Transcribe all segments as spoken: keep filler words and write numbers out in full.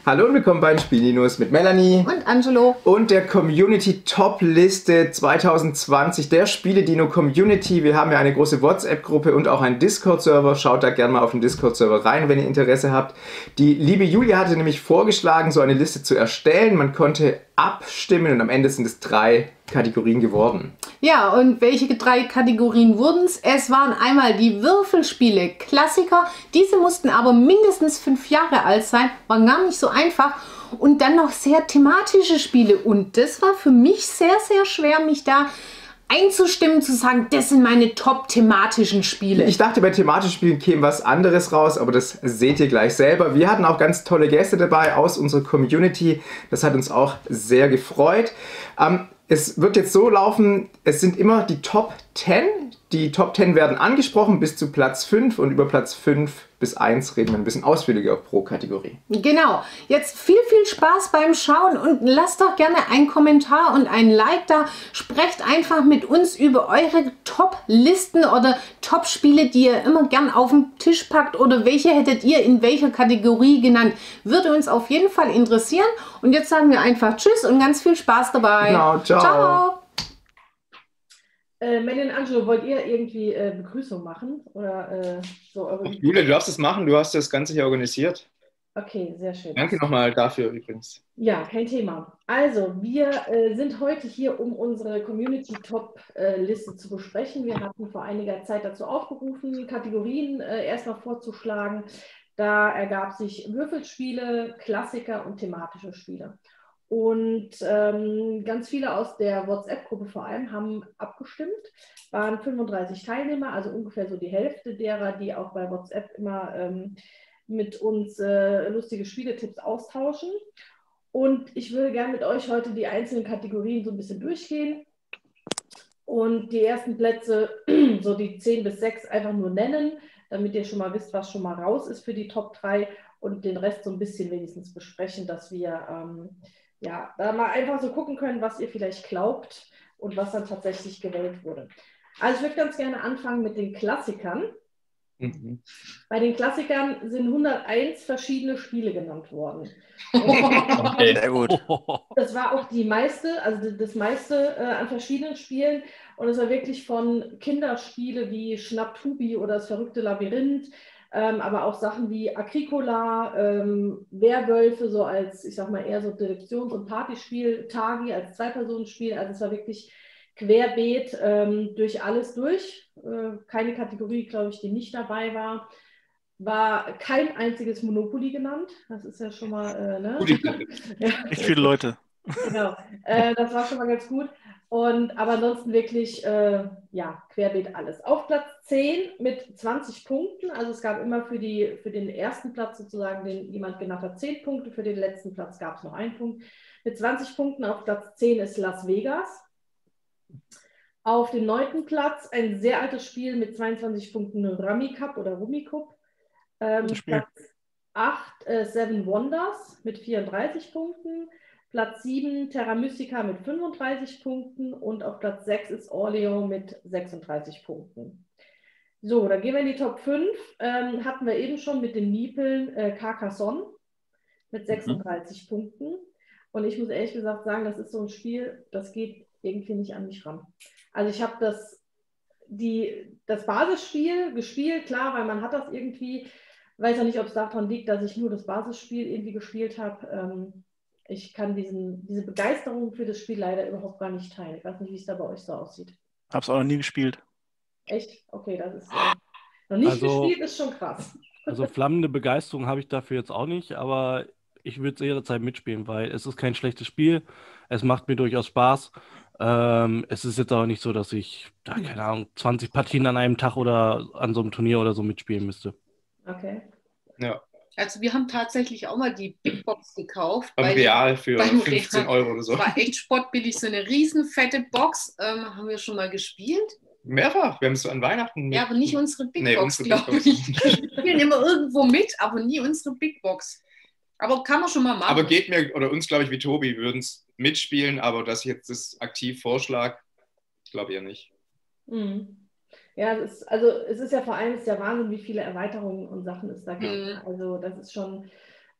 Hallo und willkommen bei den Spieldinos mit Melanie und Angelo und der Community Top Liste zwanzig zwanzig, der Spiele-Dino Community. Wir haben ja eine große WhatsApp-Gruppe und auch einen Discord-Server. Schaut da gerne mal auf den Discord-Server rein, wenn ihr Interesse habt. Die liebe Julia hatte nämlich vorgeschlagen, so eine Liste zu erstellen. Man konnte abstimmen und am Ende sind es drei Kategorien geworden. Ja, und welche drei Kategorien wurden es? Es waren einmal die Würfelspiele Klassiker. Diese mussten aber mindestens fünf Jahre alt sein, war gar nicht so einfach. Und dann noch sehr thematische Spiele. Und das war für mich sehr, sehr schwer, mich da einzustimmen, zu sagen, das sind meine top-thematischen Spiele. Ich dachte, bei thematischen Spielen käme was anderes raus, aber das seht ihr gleich selber. Wir hatten auch ganz tolle Gäste dabei aus unserer Community. Das hat uns auch sehr gefreut. Ähm, es wird jetzt so laufen, es sind immer die Top zehn. Die Top zehn werden angesprochen bis zu Platz fünf und über Platz fünf bis eins reden wir ein bisschen ausführlicher pro Kategorie. Genau. Jetzt viel, viel Spaß beim Schauen und lasst doch gerne einen Kommentar und ein Like da. Sprecht einfach mit uns über eure Top-Listen oder Top-Spiele, die ihr immer gern auf den Tisch packt oder welche hättet ihr in welcher Kategorie genannt. Würde uns auf jeden Fall interessieren. Und jetzt sagen wir einfach Tschüss und ganz viel Spaß dabei. Genau, ciao. Ciao. Äh, Melanie und Angelo, wollt ihr irgendwie äh, Begrüßung machen? Oder äh, so eure... Julia, du darfst es machen, du hast das Ganze hier organisiert. Okay, sehr schön. Danke nochmal dafür übrigens. Ja, kein Thema. Also, wir äh, sind heute hier, um unsere Community-Top-Liste äh, zu besprechen. Wir hatten vor einiger Zeit dazu aufgerufen, Kategorien äh, erstmal vorzuschlagen. Da ergab sich Würfelspiele, Klassiker und thematische Spiele. Und ähm, ganz viele aus der WhatsApp-Gruppe vor allem haben abgestimmt, waren fünfunddreißig Teilnehmer, also ungefähr so die Hälfte derer, die auch bei WhatsApp immer ähm, mit uns äh, lustige Spieletipps austauschen. Und ich würde gerne mit euch heute die einzelnen Kategorien so ein bisschen durchgehen und die ersten Plätze, so die zehn bis sechs, einfach nur nennen, damit ihr schon mal wisst, was schon mal raus ist für die Top drei und den Rest so ein bisschen wenigstens besprechen, dass wir ähm, ja, da mal einfach so gucken können, was ihr vielleicht glaubt und was dann tatsächlich gewählt wurde. Also ich würde ganz gerne anfangen mit den Klassikern. Mhm. Bei den Klassikern sind hunderteins verschiedene Spiele genannt worden. Okay, sehr gut. Das war auch die meiste, also das meiste äh, an verschiedenen Spielen. Und es war wirklich von Kinderspiele wie Schnapptubi oder das verrückte Labyrinth, ähm, aber auch Sachen wie Agricola, ähm, Werwölfe, so als, ich sag mal, eher so Deduktions- und Partyspiel, Tagi als Zwei-Personen-Spiel. Also es war wirklich querbeet ähm, durch alles durch. Äh, keine Kategorie, glaube ich, die nicht dabei war. War kein einziges Monopoly genannt. Das ist ja schon mal... Äh, ne? Ja. Echt viele Leute. Genau, äh, das war schon mal ganz gut. Und, aber ansonsten wirklich, äh, ja, querbeet alles. Auf Platz zehn mit zwanzig Punkten. Also es gab immer für, die, für den ersten Platz sozusagen, den jemand genannt hat, zehn Punkte. Für den letzten Platz gab es noch einen Punkt. Mit zwanzig Punkten auf Platz zehn ist Las Vegas. Auf dem neunten Platz ein sehr altes Spiel mit zweiundzwanzig Punkten, Rummy Cup oder Rummikub. Ähm, Platz acht, äh, Seven Wonders mit vierunddreißig Punkten. Platz sieben, Terra Mystica mit fünfunddreißig Punkten und auf Platz sechs ist Orleans mit sechsunddreißig Punkten. So, dann gehen wir in die Top fünf. Ähm, hatten wir eben schon mit den Miepeln äh, Carcassonne mit sechsunddreißig mhm. Punkten. Und ich muss ehrlich gesagt sagen, das ist so ein Spiel, das geht irgendwie nicht an mich ran. Also ich habe das, die, das Basisspiel gespielt, klar, weil man hat das irgendwie, weiß ja nicht, ob es davon liegt, dass ich nur das Basisspiel irgendwie gespielt habe. Ähm, ich kann diesen, diese Begeisterung für das Spiel leider überhaupt gar nicht teilen. Ich weiß nicht, wie es da bei euch so aussieht. Hab's auch noch nie gespielt. Echt? Okay, das ist äh, noch nicht also, gespielt, ist schon krass. Also flammende Begeisterung habe ich dafür jetzt auch nicht, aber ich würde es jederzeit mitspielen, weil es ist kein schlechtes Spiel. Es macht mir durchaus Spaß. Ähm, es ist jetzt auch nicht so, dass ich, da, keine Ahnung, zwanzig Partien an einem Tag oder an so einem Turnier oder so mitspielen müsste. Okay. Ja. Also wir haben tatsächlich auch mal die Big Box gekauft. Beim Real für fünfzehn Euro oder so. Das war echt spottbillig, so eine riesen fette Box. Ähm, haben wir schon mal gespielt. Mehrfach, wir haben es so an Weihnachten. Ja, aber nicht unsere Big nee, Box, glaube ich. Wir spielen immer irgendwo mit, aber nie unsere Big Box. Aber kann man schon mal machen. Aber geht mir, oder uns, glaube ich, wie Tobi, würden es mitspielen, aber dass ich jetzt das aktiv vorschlage, glaube ich ja nicht. Mhm. Ja, es ist, also es ist ja vor allem ist der Wahnsinn, wie viele Erweiterungen und Sachen es da gibt. Mhm. Also das ist schon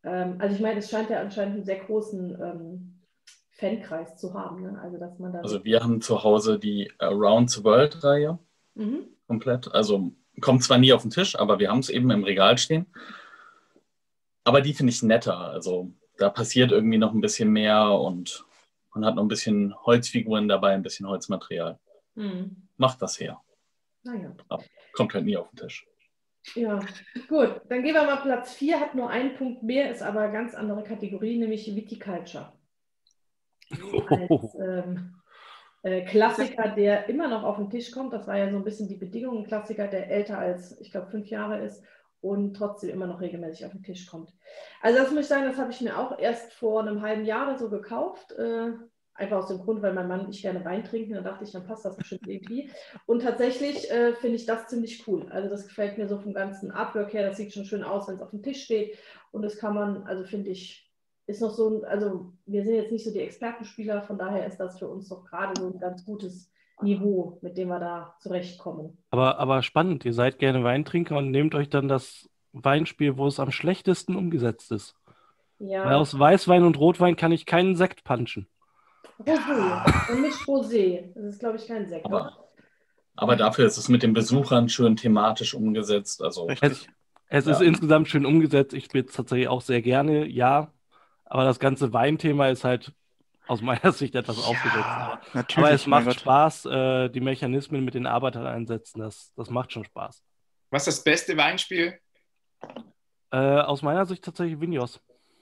Ähm, also ich meine, es scheint ja anscheinend einen sehr großen ähm, Fankreis zu haben. Ne? Also dass man da Also wir haben zu Hause die Around the World-Reihe mhm. komplett. Also kommt zwar nie auf den Tisch, aber wir haben es eben im Regal stehen. Aber die finde ich netter. Also da passiert irgendwie noch ein bisschen mehr und man hat noch ein bisschen Holzfiguren dabei, ein bisschen Holzmaterial. Mhm. Macht das her. Naja. Aber kommt halt nie auf den Tisch. Ja, gut. Dann gehen wir mal Platz vier, hat nur einen Punkt mehr, ist aber eine ganz andere Kategorie, nämlich Viticulture. Als ähm, äh, Klassiker, der immer noch auf den Tisch kommt. Das war ja so ein bisschen die Bedingung. Ein Klassiker, der älter als, ich glaube, fünf Jahre ist und trotzdem immer noch regelmäßig auf den Tisch kommt. Also das muss ich sagen, das habe ich mir auch erst vor einem halben Jahr oder so gekauft. Äh, einfach aus dem Grund, weil mein Mann und ich gerne Wein trinken. Da dachte ich, dann passt das bestimmt irgendwie. Und tatsächlich äh, finde ich das ziemlich cool. Also das gefällt mir so vom ganzen Artwork her. Das sieht schon schön aus, wenn es auf dem Tisch steht. Und das kann man, also finde ich, ist noch so ein, also wir sind jetzt nicht so die Expertenspieler, von daher ist das für uns doch gerade so ein ganz gutes Niveau, mit dem wir da zurechtkommen. Aber, aber spannend, ihr seid gerne Weintrinker und nehmt euch dann das Weinspiel, wo es am schlechtesten umgesetzt ist. Ja. Weil aus Weißwein und Rotwein kann ich keinen Sekt punchen. Rosé, und nicht Rosé. Das ist, glaube ich, kein Sekt. Aber, aber dafür ist es mit den Besuchern schön thematisch umgesetzt. Also Richtig. Es Ja. ist insgesamt schön umgesetzt. Ich spiele es tatsächlich auch sehr gerne, ja. Aber das ganze Weinthema ist halt aus meiner Sicht etwas aufgesetzt. Aber, Natürlich, aber es mein macht Gott. Spaß, äh, die Mechanismen mit den Arbeitern einsetzen. Das, das macht schon Spaß. Was ist das beste Weinspiel? Äh, aus meiner Sicht tatsächlich Vinos.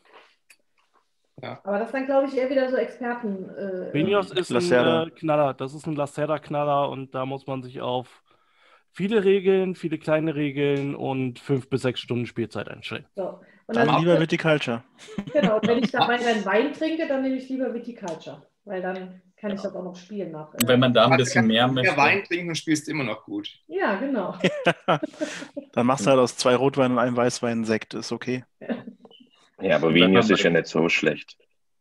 Aber das ist dann, glaube ich, eher wieder so Experten. Äh, Vinos ist ein Lacerda. äh, Knaller. Das ist ein Lacerda-Knaller und da muss man sich auf viele Regeln, viele kleine Regeln und fünf bis sechs Stunden Spielzeit einstellen. so. Und Dann dann, lieber Viticulture. genau, wenn ich dabei dann Wein trinke, dann nehme ich lieber Viticulture, weil dann kann ich das auch noch spielen nach. Und wenn man da ein bisschen mehr mehr möchte. Wein trinken und spielst immer noch gut. Ja, genau. Dann machst du halt aus zwei Rotwein und einem Weißwein einen Sekt. Ist okay. Ja, aber Wenn man Vinos bei ist ja nicht so schlecht.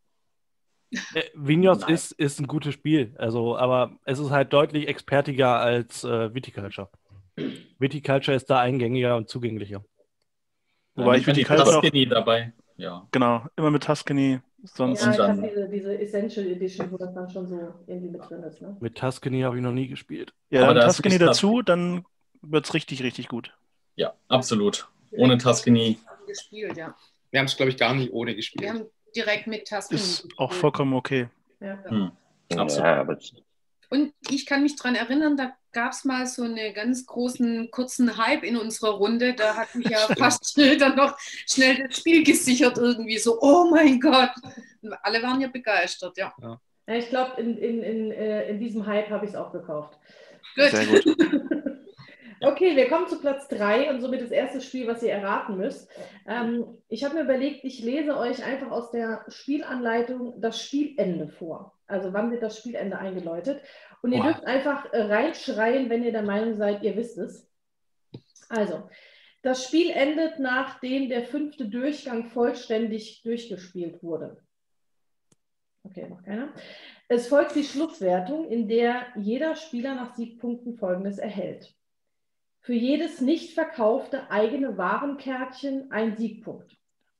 Äh, Vinos ist, ist ein gutes Spiel, also, aber es ist halt deutlich expertiger als äh, Viticulture. Viticulture ist da eingängiger und zugänglicher. Wobei ich die Viticulture auch, Tuscany dabei. Ja. genau, immer mit Tuscany. Sonst Ja, ich dann- habe diese, diese Essential Edition, wo das dann schon so irgendwie mit drin ist. Ne? Mit Tuscany habe ich noch nie gespielt. ja, Aber dann da ist Tuscany wirklich dazu, dann wird es richtig, richtig gut. Ja, absolut. Ohne Tuscany. Gespielt, ja. Wir haben es, glaube ich, gar nicht ohne Wir gespielt. haben direkt mit Tuscany Ist auch gespielt. vollkommen okay. Ja. Hm. Absolut. Ja, aber Und ich kann mich daran erinnern, da gab es mal so einen ganz großen, kurzen Hype in unserer Runde. Da hat mich ja Stimmt. fast schnell dann noch schnell das Spiel gesichert irgendwie. So, oh mein Gott. Und alle waren ja begeistert, ja. Ja, ich glaube, in, in, in, äh, in diesem Hype habe ich es auch gekauft. Gut. Sehr gut. Okay, wir kommen zu Platz drei und somit das erste Spiel, was ihr erraten müsst. Ähm, ich habe mir überlegt, ich lese euch einfach aus der Spielanleitung das Spielende vor. Also wann wird das Spielende eingeläutet? Und ihr Wow. dürft einfach äh, reinschreien, wenn ihr der Meinung seid, ihr wisst es. Also, das Spiel endet, nachdem der fünfte Durchgang vollständig durchgespielt wurde. Okay, noch keiner. Es folgt die Schlusswertung, in der jeder Spieler nach Siegpunkten Folgendes erhält. Für jedes nicht verkaufte eigene Warenkärtchen ein Siegpunkt.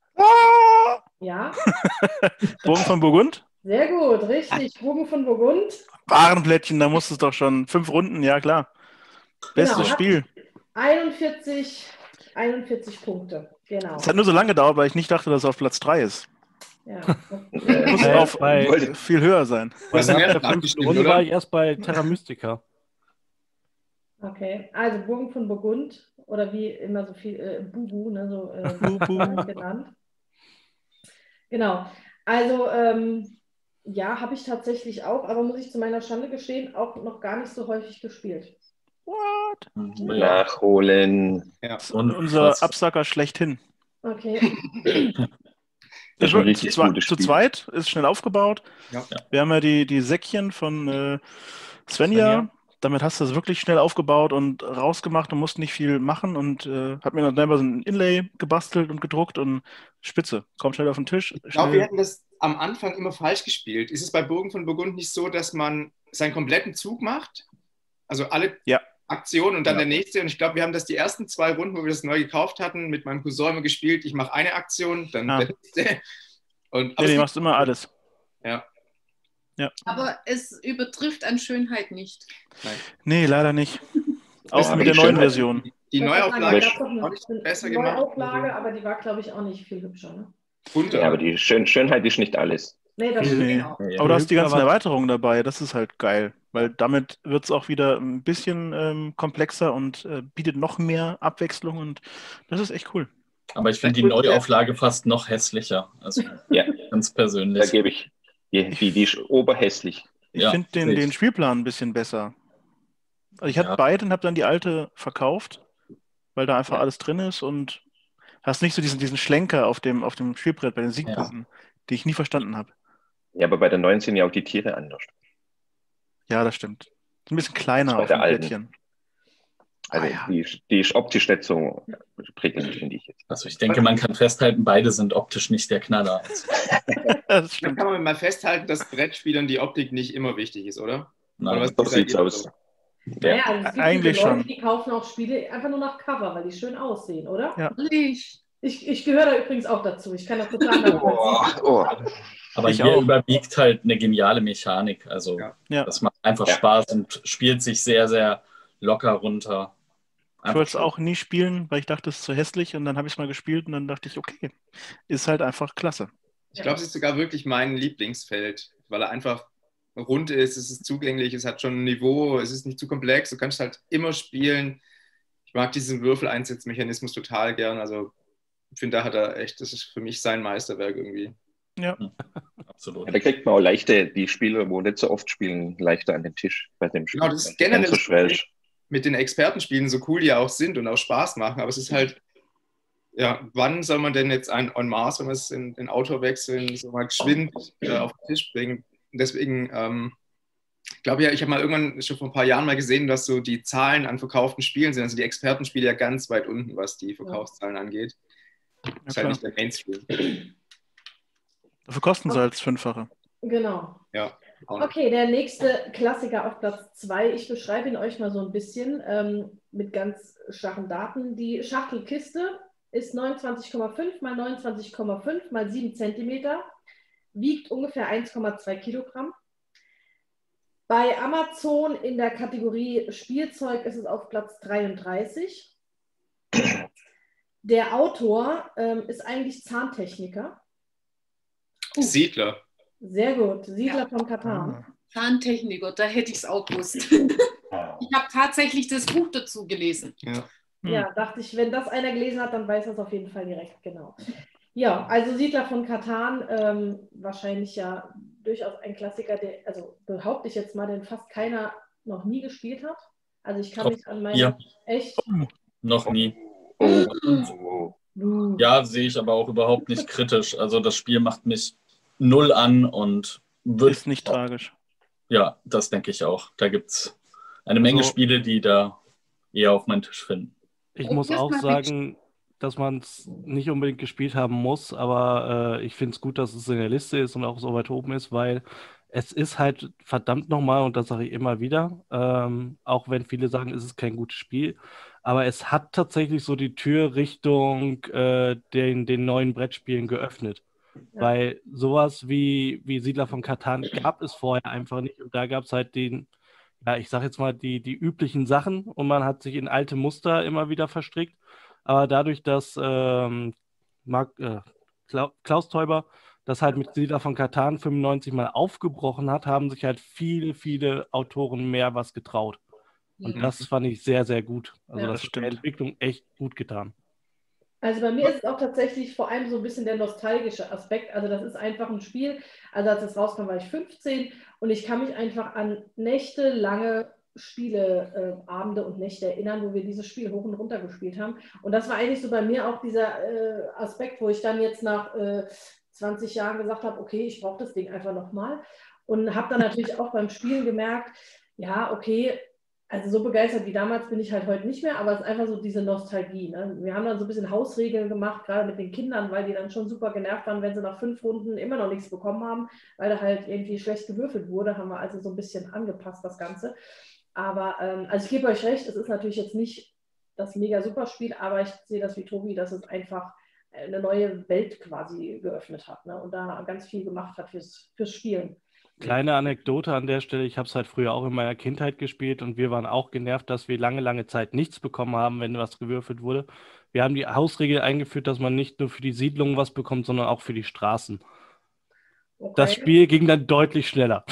Ja, Bogen von Burgund? sehr gut, richtig. Bogen von Burgund. Warenplättchen, da musst du es doch schon. Fünf Runden, ja klar. Bestes Genau. Spiel. einundvierzig, einundvierzig Punkte. Genau. Es hat nur so lange gedauert, weil ich nicht dachte, dass es auf Platz drei ist. Ja. Muss Äh, auf bei- wollte viel höher sein. Du hast Nach den der ersten fünften abgespielt, Runde war oder? ich erst bei Terra Mystica. Okay, also Bogen von Burgund oder wie immer so viel, äh, Bubu, ne, so äh, Bubu. genannt. Genau, also ähm, ja, habe ich tatsächlich auch, aber muss ich zu meiner Schande gestehen, auch noch gar nicht so häufig gespielt. What? Ja. nachholen. Das ist Und unser was- Absacker schlechthin. Okay, Das ist zu, ein richtig zwe gutes zu Spiel. zweit, ist schnell aufgebaut. Ja. Wir haben ja die, die Säckchen von äh, Svenja. Svenja. Damit hast du das wirklich schnell aufgebaut und rausgemacht und musst nicht viel machen und äh, hat mir dann selber so ein Inlay gebastelt und gedruckt und spitze. Kommt schnell auf den Tisch. Ich glaube, wir Schnell. hätten das am Anfang immer falsch gespielt. Ist es bei Burgen von Burgund nicht so, dass man seinen kompletten Zug macht? Also alle Ja. Aktion und dann Ja. der nächste. Und ich glaube, wir haben das die ersten zwei Runden, wo wir das neu gekauft hatten, mit meinem Cousin immer gespielt. Ich mache eine Aktion, dann Ah. der nächste. Und, Nee, aber du es machst immer alles. ja, Aber es übertrifft an Schönheit nicht. Nee, leider nicht. Auch Ja, mit aber der die neuen Schönheit- Version. die Ich wollte sagen, Neuauflage da ist gab's doch auch eine, nicht eine besser gemacht. Neuauflage, aber die war, glaube ich, auch nicht viel hübscher. Ne? Bunter. Ja, aber die Schön Schönheit ist nicht alles. Nee, das Nee. stimmt auch. Ja. Aber du hast die ganzen Aber- Erweiterungen dabei, das ist halt geil, weil damit wird es auch wieder ein bisschen ähm, komplexer und äh, bietet noch mehr Abwechslung und das ist echt cool. Aber ich finde die Vielleicht wird der- Neuauflage fast noch hässlicher. Also Ja, ganz da persönlich. gebe ich. Die, die, die ist oberhässlich. Ich Ja, finde den, sehe ich. den Spielplan ein bisschen besser. Also ich hatte Ja. beide und habe dann die alte verkauft, weil da einfach Ja. alles drin ist und hast nicht so diesen, diesen Schlenker auf dem, auf dem Spielbrett bei den Siegpunkten, die ich nie verstanden habe. Ja, aber bei der neuen sind ja auch die Tiere anders. Ja, das stimmt. Ist ein bisschen kleiner Das bei auf der dem alten. Plättchen. Also Ah, ja. die, ist- die ist optisch nicht so prickelnd, finde ich jetzt. Also ich denke, man kann festhalten, beide sind optisch nicht der Knaller. Das Dann stimmt. kann man mal festhalten, dass Brettspielern die Optik nicht immer wichtig ist, oder? Oder Nein. was So seid sieht's ihr aus. so? Naja, also es gibt Eigentlich viele Leute, schon. die kaufen auch Spiele einfach nur nach Cover, weil die schön aussehen, oder? Ja. Ehrlich. Ich, ich gehöre da übrigens auch dazu. Ich kann das total nachvollziehen. Oh, Aber Ich hier auch. überwiegt halt eine geniale Mechanik. Also Ja. Ja. das macht einfach Ja. Spaß und spielt sich sehr, sehr locker runter. Ich wollte es auch nie spielen, weil ich dachte, es ist zu hässlich und dann habe ich es mal gespielt und dann dachte ich, okay, ist halt einfach klasse. Ich glaube, es ist sogar wirklich mein Lieblingsfeld, weil er einfach rund ist, es ist zugänglich, es hat schon ein Niveau, es ist nicht zu komplex, du kannst halt immer spielen. Ich mag diesen Würfeleinsatzmechanismus total gern, also ich finde, da hat er echt, das ist für mich sein Meisterwerk irgendwie. Absolut. Ja, da kriegt man auch leichte, die Spieler, wo nicht so oft spielen, leichter an den Tisch bei dem Spiel. Genau, das ist Ganz generell so schwer ist. mit den Expertenspielen, so cool die ja auch sind und auch Spaß machen, aber es ist halt, ja, wann soll man denn jetzt ein En masse, wenn man es in den Autor wechseln, so mal geschwind äh, auf den Tisch bringen? Und deswegen, ähm, ich glaube ja, ich habe mal irgendwann schon vor ein paar Jahren mal gesehen, dass so die Zahlen an verkauften Spielen sind, also die Expertenspiele ja ganz weit unten, was die Verkaufszahlen angeht. Ja, ist halt klar. nicht der Mainstream. Dafür kosten sie als Fünffache. Genau. Ja, auch nicht. Okay, der nächste Klassiker auf Platz zwei. Ich beschreibe ihn euch mal so ein bisschen ähm, mit ganz schwachen Daten. Die Schachtelkiste ist neunundzwanzig Komma fünf mal neunundzwanzig Komma fünf mal sieben Zentimeter, wiegt ungefähr eins Komma zwei Kilogramm. Bei Amazon in der Kategorie Spielzeug ist es auf Platz dreiunddreißig. Der Autor ähm, ist eigentlich Zahntechniker. Siedler. Sehr gut. Siedler Ja. von Katan. Zahntechniker, da hätte ich es auch gewusst. Ich habe tatsächlich das Buch dazu gelesen. Ja. Hm. Ja, dachte ich, wenn das einer gelesen hat, dann weiß er es auf jeden Fall direkt, genau. Ja, also Siedler von Katan, ähm, wahrscheinlich ja durchaus ein Klassiker, der, also behaupte ich jetzt mal, den fast keiner noch nie gespielt hat. Also ich kann Top mich an meine, vier. echt, Noch nie. Oh, oh. uh, Ja, sehe ich aber auch überhaupt nicht kritisch. Also das Spiel macht mich null an und wird. Ist nicht tragisch. Ja, das denke ich auch. Da gibt es eine Menge So. Spiele, die da eher auf meinen Tisch finden. Ich Oh, muss das auch mag ich. sagen, dass man es nicht unbedingt gespielt haben muss, aber äh, ich finde es gut, dass es in der Liste ist und auch so weit oben ist, weil es ist halt verdammt nochmal, und das sage ich immer wieder, ähm, auch wenn viele sagen, es ist kein gutes Spiel, aber es hat tatsächlich so die Tür Richtung äh, den, den neuen Brettspielen geöffnet. Ja. Weil sowas wie, wie Siedler von Catan gab es vorher einfach nicht. Und da gab es halt den, ja, ich sag jetzt mal, die, die üblichen Sachen und man hat sich in alte Muster immer wieder verstrickt. Aber dadurch, dass ähm, Mark, äh, Kla Klaus Teuber das halt mit Siedler von Catan fünfundneunzig mal aufgebrochen hat, haben sich halt viele, viele Autoren mehr was getraut. Und Mhm. das fand ich sehr, sehr gut. Also Ja. das Das hat der stimmt. Entwicklung echt gut getan. Also bei mir ist es auch tatsächlich vor allem so ein bisschen der nostalgische Aspekt. Also das ist einfach ein Spiel. Also als es rauskam, war ich fünfzehn und ich kann mich einfach an nächtelange Spieleabende äh, und Nächte erinnern, wo wir dieses Spiel hoch und runter gespielt haben. Und das war eigentlich so bei mir auch dieser äh, Aspekt, wo ich dann jetzt nach äh, zwanzig Jahren gesagt habe, okay, ich brauche das Ding einfach nochmal. Und habe dann natürlich auch beim Spielen gemerkt, ja, okay, also so begeistert wie damals bin ich halt heute nicht mehr, aber es ist einfach so diese Nostalgie. Ne? Wir haben dann so ein bisschen Hausregeln gemacht, gerade mit den Kindern, weil die dann schon super genervt waren, wenn sie nach fünf Runden immer noch nichts bekommen haben, weil da halt irgendwie schlecht gewürfelt wurde, haben wir also so ein bisschen angepasst, das Ganze. Aber, ähm, also ich gebe euch recht, es ist natürlich jetzt nicht das mega super Spiel, aber ich sehe das wie Tobi, dass es einfach eine neue Welt quasi geöffnet hat, ne? Und da ganz viel gemacht hat fürs, fürs Spielen. Kleine Anekdote an der Stelle, ich habe es halt früher auch in meiner Kindheit gespielt und wir waren auch genervt, dass wir lange, lange Zeit nichts bekommen haben, wenn was gewürfelt wurde. Wir haben die Hausregel eingeführt, dass man nicht nur für die Siedlungen was bekommt, sondern auch für die Straßen. Das Okay. Spiel ging dann deutlich schneller.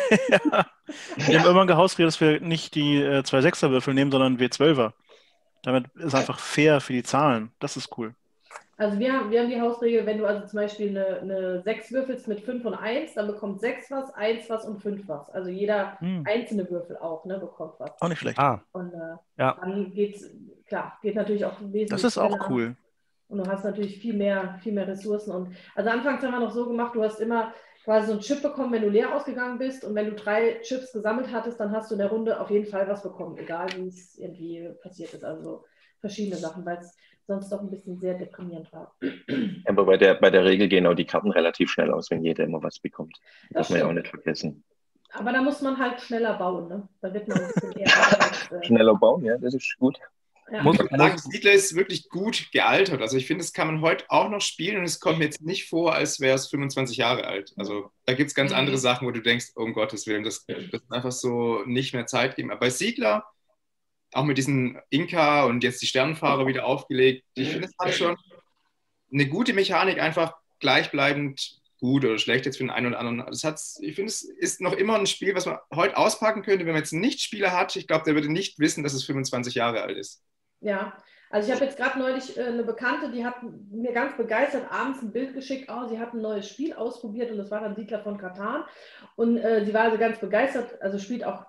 Ja. Wir haben irgendwann gehausredet, dass wir nicht die äh, zwei Sechser-Würfel nehmen, sondern W zwölfer. Damit ist einfach fair für die Zahlen. Das ist cool. Also wir haben, wir haben die Hausregel, wenn du also zum Beispiel eine, eine sechs würfelst mit fünf und eins, dann bekommt sechs was, eins was und fünf was. Also jeder Hm. einzelne Würfel auch, ne, bekommt was. Auch nicht schlecht. Ah, Und äh, ja. dann geht's, klar, geht natürlich auch wesentlich Das ist auch schneller. cool. Und du hast natürlich viel mehr, viel mehr Ressourcen. Und also anfangs haben wir noch so gemacht, du hast immer quasi so einen Chip bekommen, wenn du leer ausgegangen bist. Und wenn du drei Chips gesammelt hattest, dann hast du in der Runde auf jeden Fall was bekommen, egal wie es irgendwie passiert ist. Also verschiedene Sachen, weil es sonst doch ein bisschen sehr deprimierend war. Aber bei der, bei der Regel gehen auch die Karten relativ schnell aus, wenn jeder immer was bekommt. Das Darf man ja auch stimmt. nicht vergessen. Aber da muss man halt schneller bauen, ne? Da wird man ein bisschen eher als, äh, Schneller bauen, ja, das ist gut. ja. Muss, Ich würde sagen, muss, Siedler ist wirklich gut gealtert. Also ich finde, das kann man heute auch noch spielen und es kommt mir jetzt nicht vor, als wäre es fünfundzwanzig Jahre alt. Also da gibt es ganz Mhm. andere Sachen, wo du denkst, oh, um Gottes Willen, das, das ist einfach so nicht mehr Zeit geben. Aber bei Siedler, auch mit diesen Inka und jetzt die Sternenfahrer wieder aufgelegt, ich finde, es hat schon eine gute Mechanik, einfach gleichbleibend gut oder schlecht jetzt für den einen oder anderen. Das hat's, ich finde, es ist noch immer ein Spiel, was man heute auspacken könnte, wenn man jetzt einen Nicht-Spieler hat. Ich glaube, der würde nicht wissen, dass es fünfundzwanzig Jahre alt ist. Ja, also ich habe jetzt gerade neulich äh, eine Bekannte, die hat mir ganz begeistert abends ein Bild geschickt, oh, sie hat ein neues Spiel ausprobiert und das war dann Siedler von Catan und äh, sie war also ganz begeistert, also spielt auch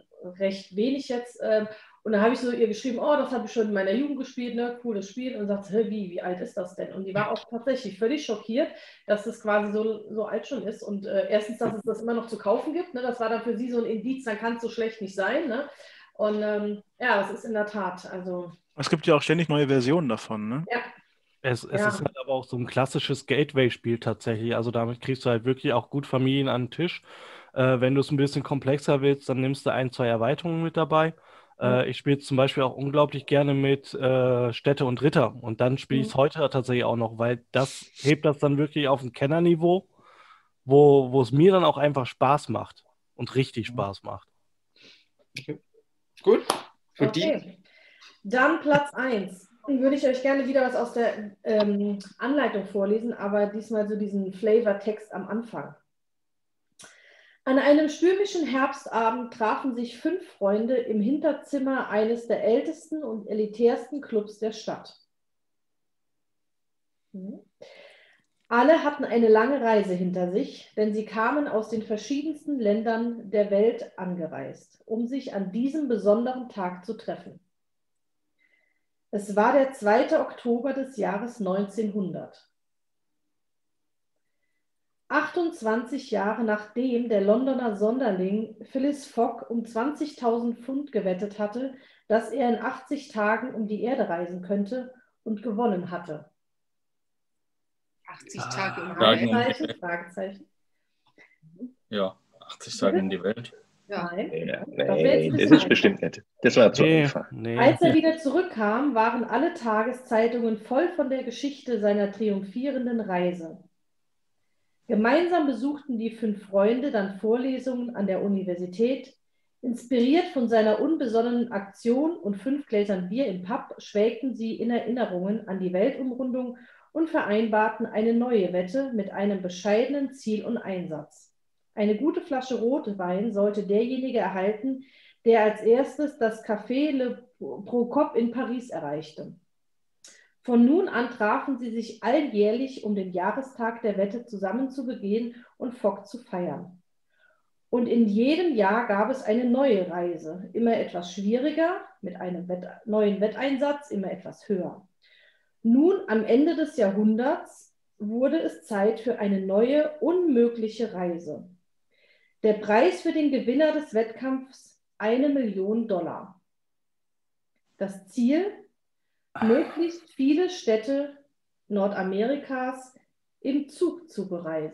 recht wenig jetzt äh, und dann habe ich so ihr geschrieben, oh, das habe ich schon in meiner Jugend gespielt, ne, cooles Spiel und sagt, hä, wie, wie alt ist das denn? Und die war auch tatsächlich völlig schockiert, dass das quasi so, so alt schon ist und äh, erstens, dass es das immer noch zu kaufen gibt, ne, das war dann für sie so ein Indiz, dann kann es so schlecht nicht sein, ne? Und ähm, ja, das ist in der Tat, also Es gibt ja auch ständig neue Versionen davon, ne? ja, es, es Ja. ist halt aber auch so ein klassisches Gateway-Spiel tatsächlich. Also damit kriegst du halt wirklich auch gut Familien an den Tisch. Äh, wenn du es ein bisschen komplexer willst, dann nimmst du ein, zwei Erweiterungen mit dabei. Ja. Äh, ich spiele zum Beispiel auch unglaublich gerne mit äh, Städte und Ritter. Und dann spiele ich es Mhm. heute tatsächlich auch noch, weil das hebt das dann wirklich auf ein Kennerniveau, wo, wo es mir dann auch einfach Spaß macht und richtig Spaß macht. Gut, für die. Okay. Dann Platz eins. Würde ich euch gerne wieder was aus der ähm, Anleitung vorlesen, aber diesmal so diesen Flavor-Text am Anfang. An einem stürmischen Herbstabend trafen sich fünf Freunde im Hinterzimmer eines der ältesten und elitärsten Clubs der Stadt. Hm. Alle hatten eine lange Reise hinter sich, denn sie kamen aus den verschiedensten Ländern der Welt angereist, um sich an diesem besonderen Tag zu treffen. Es war der zweite Oktober des Jahres neunzehnhundert. achtundzwanzig Jahre nachdem der Londoner Sonderling Phileas Fogg um zwanzigtausend Pfund gewettet hatte, dass er in achtzig Tagen um die Erde reisen könnte und gewonnen hatte. achtzig Tage um die Tagen. Welt. Fragezeichen, Fragezeichen. Ja, achtzig Tage in die Welt. Ja. Nein. Ja, Das wäre jetzt nee, ein das bisschen ist bestimmt nicht. Das war zu Nee, einfach. nee. Als er wieder zurückkam, waren alle Tageszeitungen voll von der Geschichte seiner triumphierenden Reise. Gemeinsam besuchten die fünf Freunde dann Vorlesungen an der Universität. Inspiriert von seiner unbesonnenen Aktion und fünf Gläsern Bier im Pub, schwelgten sie in Erinnerungen an die Weltumrundung und vereinbarten eine neue Wette mit einem bescheidenen Ziel und Einsatz. Eine gute Flasche Rotwein sollte derjenige erhalten, der als erstes das Café Le Procop in Paris erreichte. Von nun an trafen sie sich alljährlich, um den Jahrestag der Wette zusammen zu begehen und Fogg zu feiern. Und in jedem Jahr gab es eine neue Reise, immer etwas schwieriger, mit einem Wett- neuen Wetteinsatz, immer etwas höher. Nun, am Ende des Jahrhunderts, wurde es Zeit für eine neue, unmögliche Reise. Der Preis für den Gewinner des Wettkampfs eine Million Dollar. Das Ziel, möglichst viele Städte Nordamerikas im Zug zu bereisen.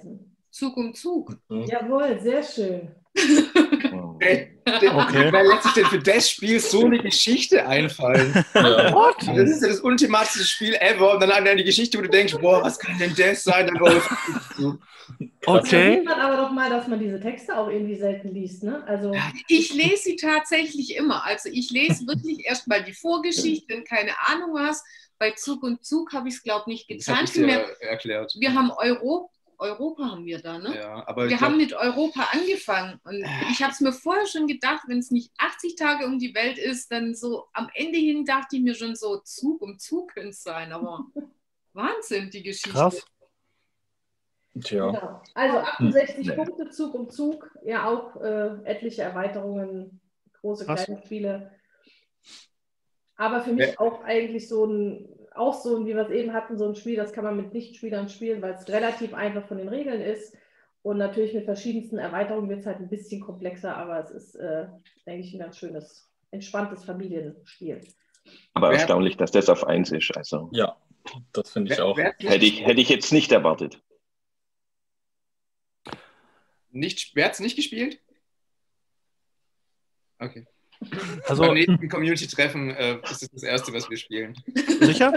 Zug um Zug. Jawohl, sehr schön. Ey, okay. Wer lässt sich denn für das Spiel so eine Geschichte einfallen? Ja. What? Das ist ja das ultimativste Spiel ever. Und dann an die Geschichte, wo du denkst, boah, was kann denn das sein? Dann, oh, Da Okay. sieht man aber doch mal, dass man diese Texte auch irgendwie selten liest, ne? Also, Ich lese sie tatsächlich immer. Also ich lese wirklich erstmal die Vorgeschichte und keine Ahnung was. Bei Zug und Zug habe ich es, glaube ich, nicht das habe getan. ich dir erklärt. Wir haben Euro, Europa haben wir da, ne? Ja, aber Wir ich glaub, haben mit Europa angefangen und ich habe es mir vorher schon gedacht, wenn es nicht achtzig Tage um die Welt ist, dann so am Ende hin dachte ich mir schon so, Zug um Zug könnte es sein, aber Wahnsinn, die Geschichte. Krass. Tja. genau. Also achtundsechzig Hm. Punkte, Zug um Zug. Ja, auch äh, etliche Erweiterungen, große, Krass. kleine Spiele. Aber für mich Ja. auch eigentlich so ein, auch so ein, wie wir es eben hatten, so ein Spiel, das kann man mit Nichtspielern spielen, weil es relativ einfach von den Regeln ist. Und natürlich mit verschiedensten Erweiterungen wird es halt ein bisschen komplexer, aber es ist, äh, denke ich, ein ganz schönes, entspanntes Familienspiel. Aber Wer- erstaunlich, dass das auf eins ist. Also Ja, das finde ich wer, auch. wer hat's hätte ich, hätte ich jetzt nicht erwartet. nicht, wer hat's nicht gespielt? Okay. Also, Beim nächsten Community-Treffen äh, ist es das erste, was wir spielen. Sicher?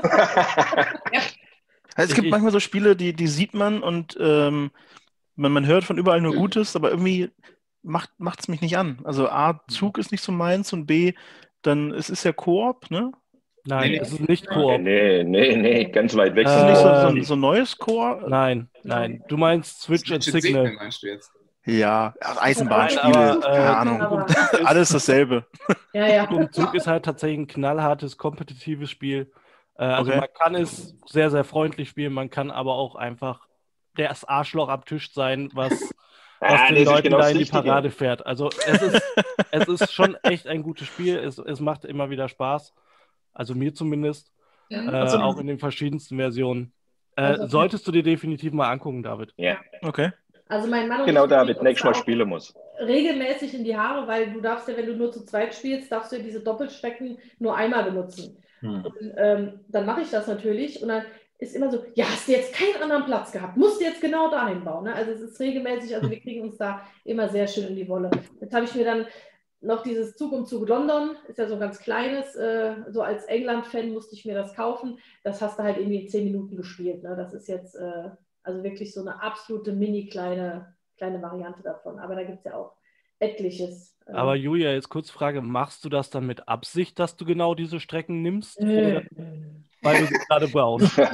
Also es Ich- gibt ich- manchmal so Spiele, die, die sieht man und ähm, man, man hört von überall nur Gutes, aber irgendwie macht es mich nicht an. Also A, Zug ist nicht so meins und B, dann es ist ja Koop, ne? nein, Nee, es ist nicht Nee, Koop. nee, nee, nee, ganz weit weg. Ist das nicht so, Ähm, so, so neues Koop? Nein, nein. Du meinst Switch and Switch and Signal. meinst du jetzt? Ja, Nein, Eisenbahnspiele, aber, äh, keine Ahnung. Aber, Alles dasselbe. ja, ja. Zug um Zug ist halt tatsächlich ein knallhartes, kompetitives Spiel. Äh, also Okay. man kann es sehr, sehr freundlich spielen, man kann aber auch einfach das Arschloch am Tisch sein, was, was Ah, den das ist Leuten genau da das in die Richtige. Parade fährt. Also es ist, es ist schon echt ein gutes Spiel, es, es macht immer wieder Spaß. Also mir zumindest, Mhm. äh, Also- auch in den verschiedensten Versionen. Äh, Also- solltest du dir definitiv mal angucken, David. Ja, Okay. Also mein Mann und genau, ich, wir David, kriegen nächstes Mal uns da auch spielen muss. regelmäßig in die Haare, weil du darfst ja, wenn du nur zu zweit spielst, darfst du ja diese Doppelstrecken nur einmal benutzen. Hm. Und ähm, dann mache ich das natürlich und dann ist immer so, ja, hast du jetzt keinen anderen Platz gehabt, musst du jetzt genau dahin bauen. Ne? Also es ist regelmäßig, also wir kriegen uns da immer sehr schön in die Wolle. Jetzt habe ich mir dann noch dieses Zug um Zug London, ist ja so ein ganz kleines, äh, so als England-Fan musste ich mir das kaufen. Das hast du halt irgendwie in zehn Minuten gespielt. Ne? Das ist jetzt äh, also wirklich so eine absolute mini kleine, kleine Variante davon. Aber da gibt es ja auch etliches. ähm, Aber Julia, jetzt kurz Frage, machst du das dann mit Absicht, dass du genau diese Strecken nimmst? Nö. Oder weil du sie gerade brauchst? So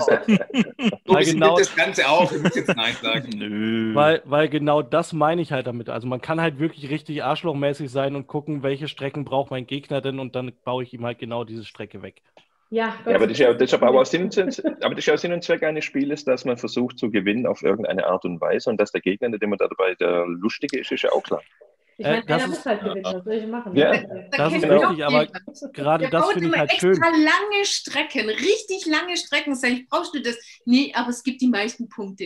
Weil bisschen genau- gibt das Ganze auch, ich muss jetzt Nein sagen. Nö. Weil, weil genau das meine ich halt damit. Also man kann halt wirklich richtig arschlochmäßig sein und gucken, welche Strecken braucht mein Gegner denn und dann baue ich ihm halt genau diese Strecke weg. Ja, Ja, aber das ist ja, das ist aber auch Sinn, aber das ist ja auch Sinn und Zweck eines Spieles, dass man versucht zu gewinnen auf irgendeine Art und Weise und dass der Gegner, der immer dabei der Lustige ist, ist ja auch klar. Ich meine, Äh, das einer ist- muss halt gewinnen, was soll ich machen? Ja. Also, Da Das kennt ist man richtig, auch aber jemand. gerade Der das baut finde ich immer halt extra schön. lange Strecken, richtig lange Strecken. Sag ich, brauchst du das? Nee, aber es gibt die meisten Punkte.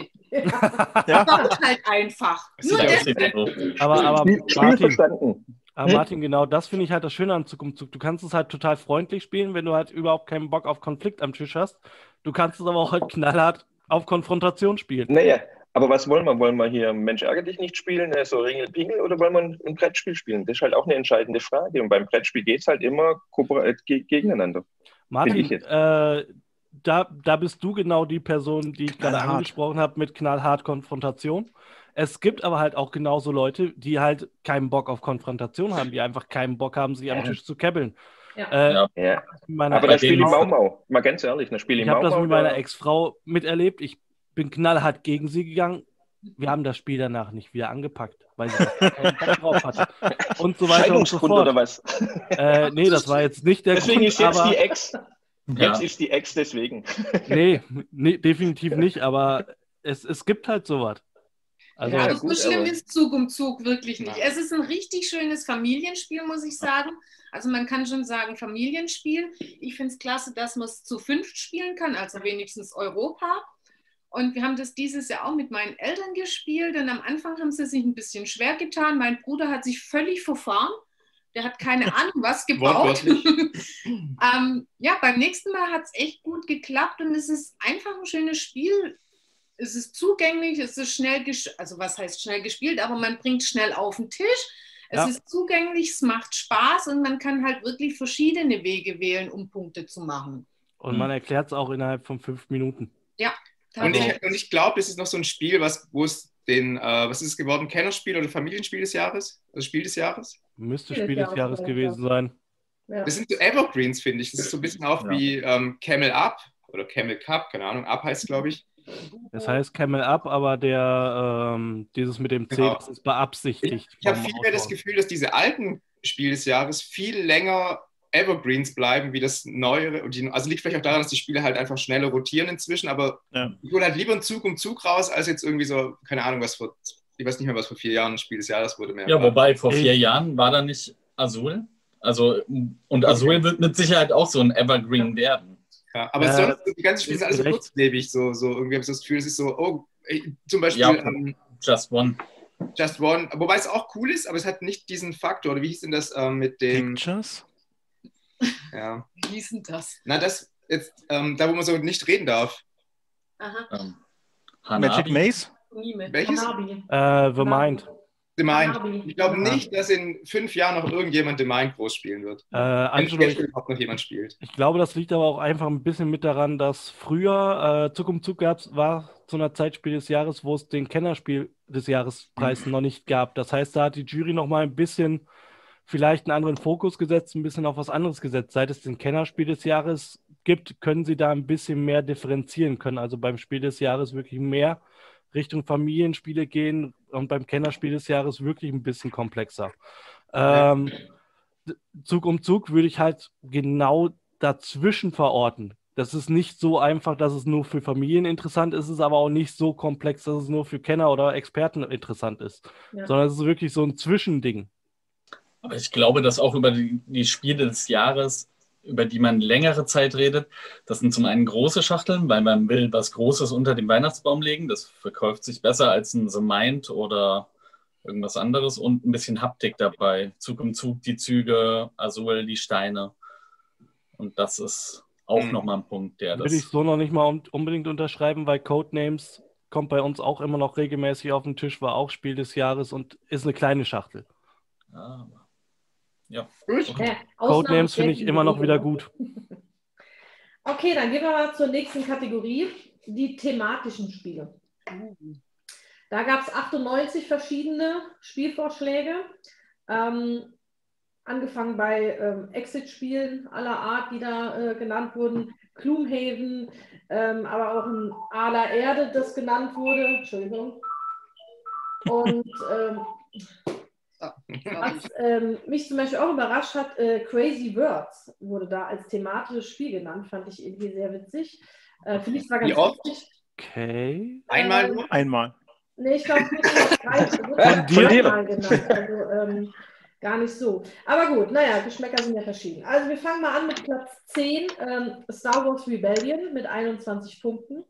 Ja. Baut halt einfach. Das Nur sieht das. aus wie Also, Aber, aber Spiel, Spiel Martin, verstanden. aber Martin, genau das finde ich halt das Schöne an Zug um Zug. Du kannst es halt total freundlich spielen, wenn du halt überhaupt keinen Bock auf Konflikt am Tisch hast. Du kannst es aber auch halt knallhart auf Konfrontation spielen. Naja, aber was wollen wir? Wollen wir hier Mensch ärger dich nicht spielen, äh, so Ringel-Pingel, oder wollen wir ein, ein Brettspiel spielen? Das ist halt auch eine entscheidende Frage. Und beim Brettspiel geht es halt immer kooper- äh, ge- gegeneinander. Finde Martin, ich jetzt. äh, da, da bist du genau die Person, die ich gerade Knallhart. angesprochen habe mit knallhart Konfrontation. Es gibt aber halt auch genauso Leute, die halt keinen Bock auf Konfrontation haben, die einfach keinen Bock haben, sich am Ja. Tisch zu kebbeln. Ja. Äh, Ja. Ja. mit meiner Aber dann Ex- spiele ich denen- Mau Mau. Mal ganz ehrlich, dann spiele ich ich habe Mau das Mau. mit meiner da- Ex-Frau miterlebt. Ich bin knallhart gegen sie gegangen. Wir haben das Spiel danach nicht wieder angepackt, weil sie da keinen Bock drauf hatte. Und so weiter und so Scheidungsgrund oder fort. was? Äh, nee, das war jetzt nicht der Deswegen Grund, ist jetzt aber die Ex. Ja. Jetzt ist die Ex deswegen. nee, nee, definitiv nicht, aber es, es gibt halt sowas. Also, Ja, Also gut, so schlimm aber- ist Zug um Zug wirklich nicht. Es ist ein richtig schönes Familienspiel, muss ich sagen. Also man kann schon sagen Familienspiel. Ich finde es klasse, dass man es zu fünft spielen kann, also wenigstens Europa. Und wir haben das dieses Jahr auch mit meinen Eltern gespielt. Und am Anfang haben sie sich ein bisschen schwer getan. Mein Bruder hat sich völlig verfahren. Der hat keine Ahnung, was gebaut. ähm, ja, beim nächsten Mal hat es echt gut geklappt. Und es ist einfach ein schönes Spiel. es ist zugänglich, es ist schnell gespielt, also was heißt schnell gespielt, aber man bringt schnell auf den Tisch. Es Ja. ist zugänglich, es macht Spaß und man kann halt wirklich verschiedene Wege wählen, um Punkte zu machen. Und man erklärt es auch innerhalb von fünf Minuten. Ja, Und tatsächlich. ich, und ich glaube, das ist noch so ein Spiel, was, wo es den, äh, was ist es geworden, Kennerspiel oder Familienspiel des Jahres? Also Spiel des Jahres? Müsste Spiel des Spiel des Jahres Jahres vielleicht, gewesen ja. sein. Ja. Das sind so Evergreens, finde ich. Das ist so ein bisschen auch Ja. wie ähm, Camel Up oder Camel Cup, keine Ahnung, Up heißt glaube ich. Das heißt Camel Up, aber der ähm, dieses mit dem C, Genau. das ist beabsichtigt. Ich habe vom viel mehr das Autor. Gefühl, dass diese alten Spiele des Jahres viel länger Evergreens bleiben, wie das neuere. Und die, also liegt vielleicht auch daran, dass die Spiele halt einfach schneller rotieren inzwischen, aber Ja. ich hole halt lieber einen Zug um Zug raus, als jetzt irgendwie so, keine Ahnung, was vor, ich weiß nicht mehr, was vor vier Jahren ein Spiel des Jahres wurde mehr. Ja, wobei vor Ich- vier Jahren war da nicht Azul. Also, und Azul wird mit Sicherheit auch so ein Evergreen werden. Ja, aber Äh, sonst, die ganzen Spiele sind alle so recht. kurzlebig, so, so irgendwie habe ich so das Gefühl, es ist so, oh, ey, zum Beispiel Ja. ähm, Just One. Just One, wobei es auch cool ist, aber es hat nicht diesen Faktor, oder wie hieß denn das ähm, mit dem, Pictures? ja, Wie hieß denn das? na das, jetzt, ähm, da wo man so nicht reden darf. Aha, Ähm, Magic Hanabi. Maze? nie mit. Welches? Hanabi. Äh, The Mind. The Mind. Hanabi. Ich glaube Hanabi. nicht, dass in fünf Jahren noch irgendjemand The Mind groß spielen wird. Äh, Wenn Angelo, ich, überhaupt noch jemand spielt. ich glaube, das liegt aber auch einfach ein bisschen mit daran, dass früher äh, Zug um Zug gab, war zu einer Zeit Spiel des Jahres, wo es den Kennerspiel des Jahrespreis noch nicht gab. Das heißt, da hat die Jury noch mal ein bisschen vielleicht einen anderen Fokus gesetzt, ein bisschen auf was anderes gesetzt. Seit es den Kennerspiel des Jahres gibt, können sie da ein bisschen mehr differenzieren, können also beim Spiel des Jahres wirklich mehr Richtung Familienspiele gehen und beim Kennerspiel des Jahres wirklich ein bisschen komplexer. Ähm, Zug um Zug würde ich halt genau dazwischen verorten. Das ist nicht so einfach, dass es nur für Familien interessant ist, es ist aber auch nicht so komplex, dass es nur für Kenner oder Experten interessant ist, Ja. sondern es ist wirklich so ein Zwischending. Aber ich glaube, dass auch über die, die Spiele des Jahres, über die man längere Zeit redet, das sind zum einen große Schachteln, weil man will was Großes unter den Weihnachtsbaum legen. Das verkauft sich besser als ein The Mind oder irgendwas anderes und ein bisschen Haptik dabei. Zug um Zug, die Züge, Azul, die Steine. Und das ist auch Mhm. nochmal ein Punkt, der Würde ich das... so noch nicht mal un- unbedingt unterschreiben, weil Codenames kommt bei uns auch immer noch regelmäßig auf den Tisch, war auch Spiel des Jahres und ist eine kleine Schachtel. Ah, ja. Gut. Ja, Codenames finde ich Ausnahmen immer noch wieder gelten. gut. Okay, dann gehen wir mal zur nächsten Kategorie, die thematischen Spiele. Da gab es achtundneunzig verschiedene Spielvorschläge, ähm, angefangen bei ähm, Exit-Spielen aller Art, die da äh, genannt wurden, Gloomhaven, ähm, aber auch ein Ala Erde, das genannt wurde. Entschuldigung. Und ähm, was ähm, mich zum Beispiel auch überrascht hat, äh, Crazy Words wurde da als thematisches Spiel genannt, fand ich irgendwie sehr witzig. Äh, Finde ich zwar ganz Wie oft? witzig. Okay. Einmal Ähm, nur? Einmal. Nee, ich glaube, es wurde drei- es wurde Von sogar dir? dreimal genannt. Also ähm, gar nicht so. Aber gut, naja, Geschmäcker sind ja verschieden. Also wir fangen mal an mit Platz zehn, ähm, Star Wars Rebellion mit einundzwanzig Punkten.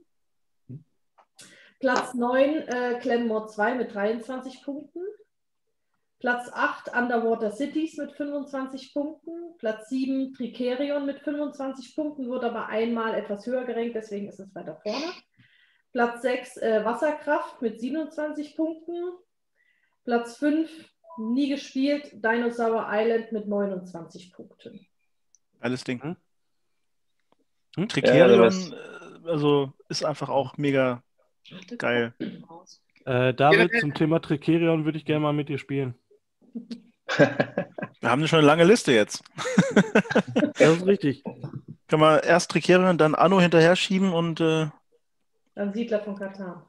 Platz neun, äh, Clanmore zwei mit dreiundzwanzig Punkten. Platz acht, Underwater Cities mit fünfundzwanzig Punkten. Platz sieben, Tricerion mit fünfundzwanzig Punkten, wurde aber einmal etwas höher gerankt, deswegen ist es weiter vorne. Platz sechs, äh, Wasserkraft mit siebenundzwanzig Punkten. Platz fünf, nie gespielt, Dinosaur Island mit neunundzwanzig Punkten. Alles Ding. Hm? Ja, Tricerion, also äh, also ist einfach auch mega geil. Äh, David, zum Thema Tricerion würde ich gerne mal mit dir spielen. Wir haben schon eine lange Liste jetzt. Das ist richtig. Können wir erst Tricerion, dann Anno hinterher schieben und äh, Dann Siedler von Katan.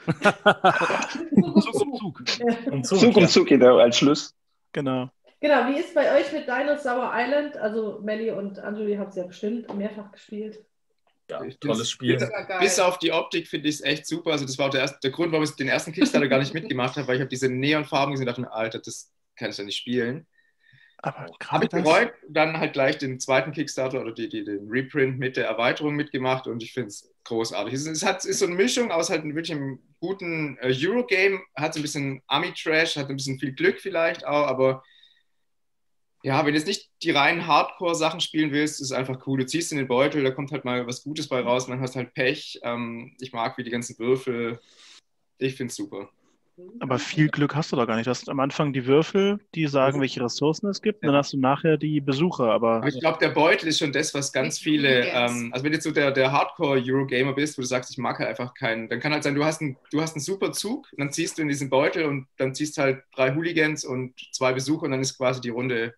Zug um Zug. Und so, Zug um ja. Zug genau als Schluss. genau. Genau, wie ist bei euch mit Dinosaur Island? Also Melli und Anjuli habt es ja bestimmt mehrfach gespielt. Ja, Ich tolles find's- Spiel. Bis, bis auf die Optik finde ich es echt super. Also das war auch der, erste, der Grund, warum ich den ersten Kickstarter gar nicht mitgemacht habe, weil ich habe diese Neonfarben gesehen und dachte mir, Alter, das kann ich ja nicht spielen. Aber Habe gerade ich das, bereut, dann halt gleich den zweiten Kickstarter oder die, die, den Reprint mit der Erweiterung mitgemacht und ich finde es großartig. Es, ist, es hat, ist so eine Mischung aus halt wirklich einem guten äh, Eurogame, hat so ein bisschen Ami-Trash, hat ein bisschen viel Glück vielleicht auch, aber Ja, wenn du jetzt nicht die reinen Hardcore-Sachen spielen willst, ist es einfach cool. Du ziehst in den Beutel, da kommt halt mal was Gutes bei raus und dann hast du halt Pech. Ähm, ich mag wie die ganzen Würfel. Ich finde es super. Aber viel Glück hast du da gar nicht. Du hast am Anfang die Würfel, die sagen, welche Ressourcen es gibt, und dann hast du nachher die Besucher. Aber, Aber ich glaube, der Beutel ist schon das, was ganz viele, ähm, also wenn du jetzt so der, der Hardcore-Eurogamer bist, wo du sagst, ich mag halt einfach keinen, dann kann halt sein, du hast einen, du hast einen super Zug und dann ziehst du in diesen Beutel und dann ziehst halt drei Hooligans und zwei Besucher und dann ist quasi die Runde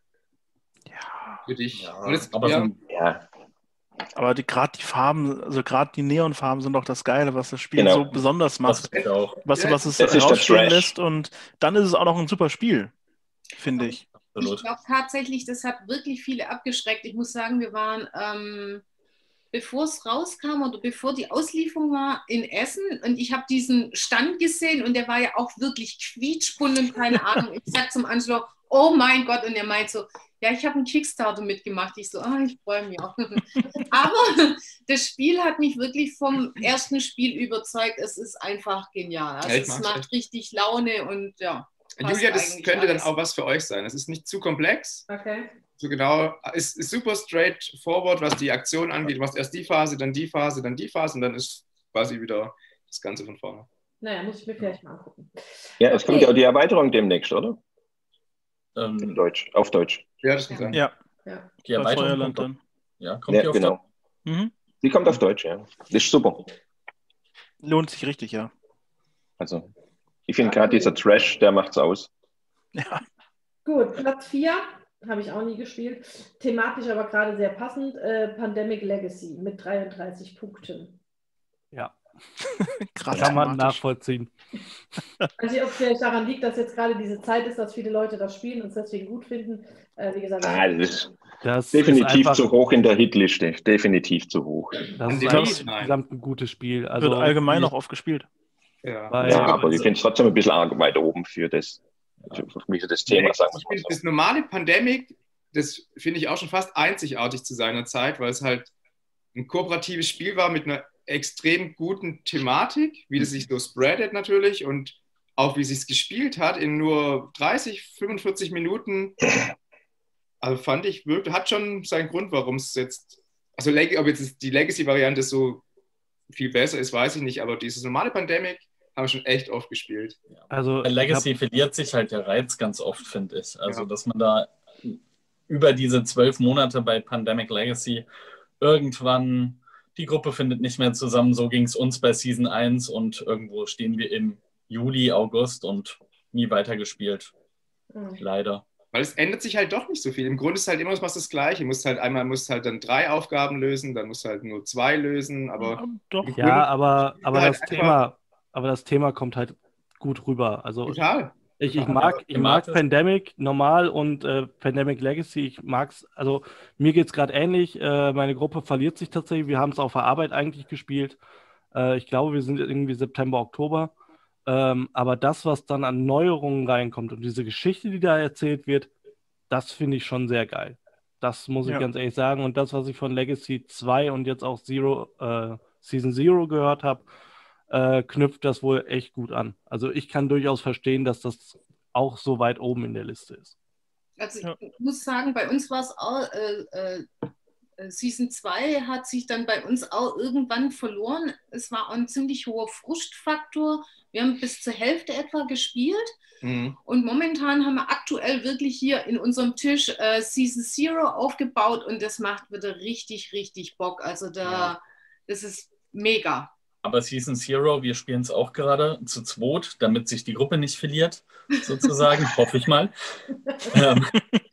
ja, für dich. Ja, Und jetzt, aber ja, so, Ja, aber die, gerade die Farben, also gerade die Neonfarben sind doch das Geile, was das Spiel Genau. so besonders das macht. finde ich auch. Was, Ja, was es das ist der herausstehen Trash. lässt, und dann ist es auch noch ein super Spiel, finde ich. Ich Absolut. glaube tatsächlich, das hat wirklich viele abgeschreckt. Ich muss sagen, wir waren, ähm, bevor es rauskam oder bevor die Auslieferung war, in Essen, und ich habe diesen Stand gesehen und der war ja auch wirklich quietschbunt und keine Ahnung. Ich sag zum Angelo, oh mein Gott, und er meint so, ja, ich habe einen Kickstarter mitgemacht. Ich so, ah, ich freue mich auch. Aber das Spiel hat mich wirklich vom ersten Spiel überzeugt. Es ist einfach genial. Also Ja, ich es mag's macht echt. richtig Laune und ja. passt Julia, das eigentlich könnte dann alles. auch was für euch sein. Es ist nicht zu komplex. Okay. So genau, ist, ist super straightforward, was die Aktion angeht. Du machst erst die Phase, dann die Phase, dann die Phase und dann ist quasi wieder das Ganze von vorne. Naja, muss ich mir vielleicht mal angucken. ja, es kommt ja auch die Erweiterung demnächst, oder? In Ähm, Deutsch, auf Deutsch. Ja, das kann sein. Ja, Ja. die bei Erweiterung Feuerland kommt, dann. ja, kommt Ja, die auf genau. Mhm. Die kommt auf Deutsch, ja. Das ist super. Lohnt sich richtig, ja. Also, ich finde gerade dieser Trash, der macht's aus. Ja, Gut, Platz vier habe ich auch nie gespielt. Thematisch aber gerade sehr passend. Äh, Pandemic Legacy mit dreiunddreißig Punkten. Ja, gerade kann man thematisch. Ich nachvollziehen. weiß nicht, ob es vielleicht daran liegt, dass jetzt gerade diese Zeit ist, dass viele Leute das spielen und es deswegen gut finden. Äh, wie gesagt, Ah, das ist Das definitiv ist einfach, zu hoch in der Hitliste. Definitiv zu hoch. das ist Pandemie? einfach Nein. insgesamt ein gutes Spiel. Also Wird allgemein die- auch oft gespielt. Ja. Weil- Ja, aber ich finde es trotzdem ein bisschen arg weit oben für das, für mich für das Thema, sagen wir Ich mal finde, so. das normale Pandemic, das finde ich auch schon fast einzigartig zu seiner Zeit, weil es halt ein kooperatives Spiel war mit einer extrem guten Thematik, wie das sich so spreadet natürlich und auch wie es sich gespielt hat in nur dreißig, fünfundvierzig Minuten. Also fand ich wirklich, hat schon seinen Grund, warum es jetzt, also Leg- ob jetzt die Legacy-Variante so viel besser ist, weiß ich nicht, aber dieses normale Pandemic haben wir schon echt oft gespielt. Also Bei ich Legacy hab, verliert sich halt der Reiz ganz oft, finde ich. Also, Ja. dass man da über diese zwölf Monate bei Pandemic Legacy irgendwann die Gruppe findet nicht mehr zusammen. So ging es uns bei Season eins und irgendwo stehen wir im Juli, August und nie weitergespielt. Mhm. Leider. Weil es ändert sich halt doch nicht so viel. Im Grunde ist halt immer was das Gleiche. Du musst halt einmal musst halt dann drei Aufgaben lösen, dann musst du halt nur zwei lösen, aber Ja, doch. im ja, Grunde aber, aber halt das einfach- Thema, aber das Thema kommt halt gut rüber. Also total. Ich, ich Total. mag, ich mag thematisch. Pandemic normal und äh, Pandemic Legacy. Ich mag's, also mir geht's gerade ähnlich. Äh, meine Gruppe verliert sich tatsächlich. Wir haben es auf der Arbeit eigentlich gespielt. Äh, ich glaube, wir sind irgendwie September, Oktober. Ähm, aber das, was dann an Neuerungen reinkommt und diese Geschichte, die da erzählt wird, das finde ich schon sehr geil. Das muss ich Ja. ganz ehrlich sagen. Und das, was ich von Legacy zwei und jetzt auch Zero, äh, Season Zero gehört habe, äh, knüpft das wohl echt gut an. Also ich kann durchaus verstehen, dass das auch so weit oben in der Liste ist. Also Ja. ich muss sagen, bei uns war es auch, äh, äh, Season zwei hat sich dann bei uns auch irgendwann verloren. Es war auch ein ziemlich hoher Frustfaktor. Wir haben bis zur Hälfte etwa gespielt Mhm. und momentan haben wir aktuell wirklich hier in unserem Tisch äh, Season Zero aufgebaut und das macht wieder richtig, richtig Bock. Also da, Ja. das ist mega. Aber Season Zero, wir spielen es auch gerade zu zweit, damit sich die Gruppe nicht verliert, sozusagen, hoffe ich mal. ähm,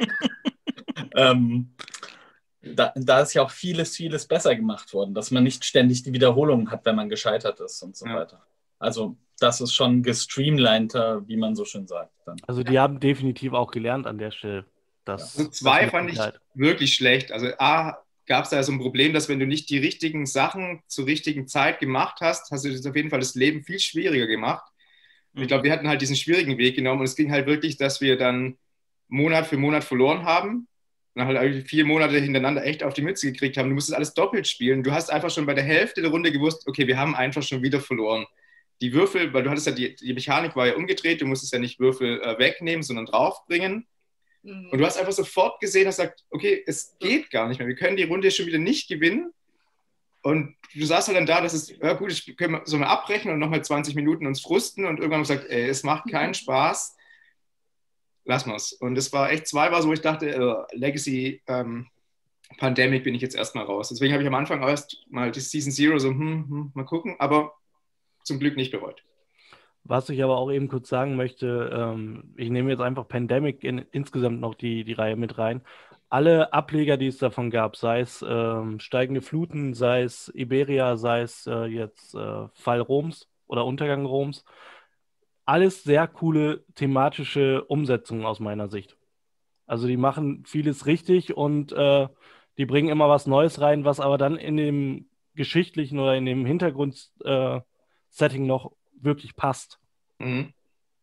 ähm, da, da ist ja auch vieles, vieles besser gemacht worden, dass man nicht ständig die Wiederholungen hat, wenn man gescheitert ist und so Ja. weiter. Also das ist schon gestreamliner, wie man so schön sagt. Dann. Also die haben definitiv auch gelernt an der Stelle. Das, Also zwei das fand mit ich Sicherheit. wirklich schlecht. Also A, gab es da so ein Problem, dass wenn du nicht die richtigen Sachen zur richtigen Zeit gemacht hast, hast du das auf jeden Fall das Leben viel schwieriger gemacht. Und ich glaube, wir hatten halt diesen schwierigen Weg genommen und es ging halt wirklich, dass wir dann Monat für Monat verloren haben und dann halt irgendwie vier Monate hintereinander echt auf die Mütze gekriegt haben. Du musstest alles doppelt spielen. Du hast einfach schon bei der Hälfte der Runde gewusst, okay, wir haben einfach schon wieder verloren. Die Würfel, weil du hattest ja die, die Mechanik war ja umgedreht, du musstest ja nicht Würfel äh, wegnehmen, sondern draufbringen. Mhm. Und du hast einfach sofort gesehen, dass sagt, okay, es geht gar nicht mehr. Wir können die Runde schon wieder nicht gewinnen. Und du saßt halt dann da, dass es, ja gut, ich können wir, sollen wir abbrechen und nochmal zwanzig Minuten uns frusten und irgendwann haben wir gesagt, ey, es macht keinen Spaß. Lass mal's. Und es war echt zwei war so, wo ich dachte, äh, Legacy ähm, Pandemic bin ich jetzt erstmal raus. Deswegen habe ich am Anfang erst mal die Season Zero so, hm, hm, mal gucken, aber zum Glück nicht bereut. Was ich aber auch eben kurz sagen möchte, ähm, ich nehme jetzt einfach Pandemic in, insgesamt noch die, die Reihe mit rein. Alle Ableger, die es davon gab, sei es ähm, steigende Fluten, sei es Iberia, sei es äh, jetzt äh, Fall Roms oder Untergang Roms, alles sehr coole thematische Umsetzungen aus meiner Sicht. Also die machen vieles richtig und äh, die bringen immer was Neues rein, was aber dann in dem geschichtlichen oder in dem Hintergrund-Setting noch wirklich passt. Mhm.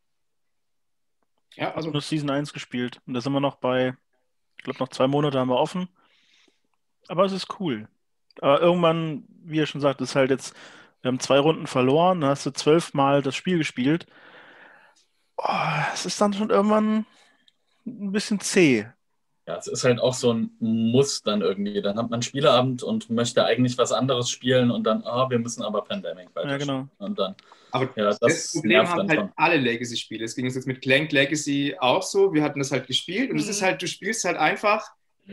Ja, Ich habe also nur Season eins gespielt und da sind wir noch bei, ich glaube, noch zwei Monate haben wir offen. Aber es ist cool. Aber irgendwann, wie er schon sagt, ist halt jetzt, wir haben zwei Runden verloren, dann hast du zwölfmal das Spiel gespielt. Oh, es ist dann schon irgendwann ein bisschen zäh. Ja, es ist halt auch so ein Muss dann irgendwie. Dann hat man einen Spieleabend und möchte eigentlich was anderes spielen und dann, ah, wir müssen aber Pandemic Ja, weiterspielen. genau. Und dann, aber ja, das, das Problem nervt haben dann halt schon. alle Legacy-Spiele. Es ging uns jetzt mit Clank Legacy auch so. Wir hatten das halt gespielt und es Mhm. ist halt, du spielst halt einfach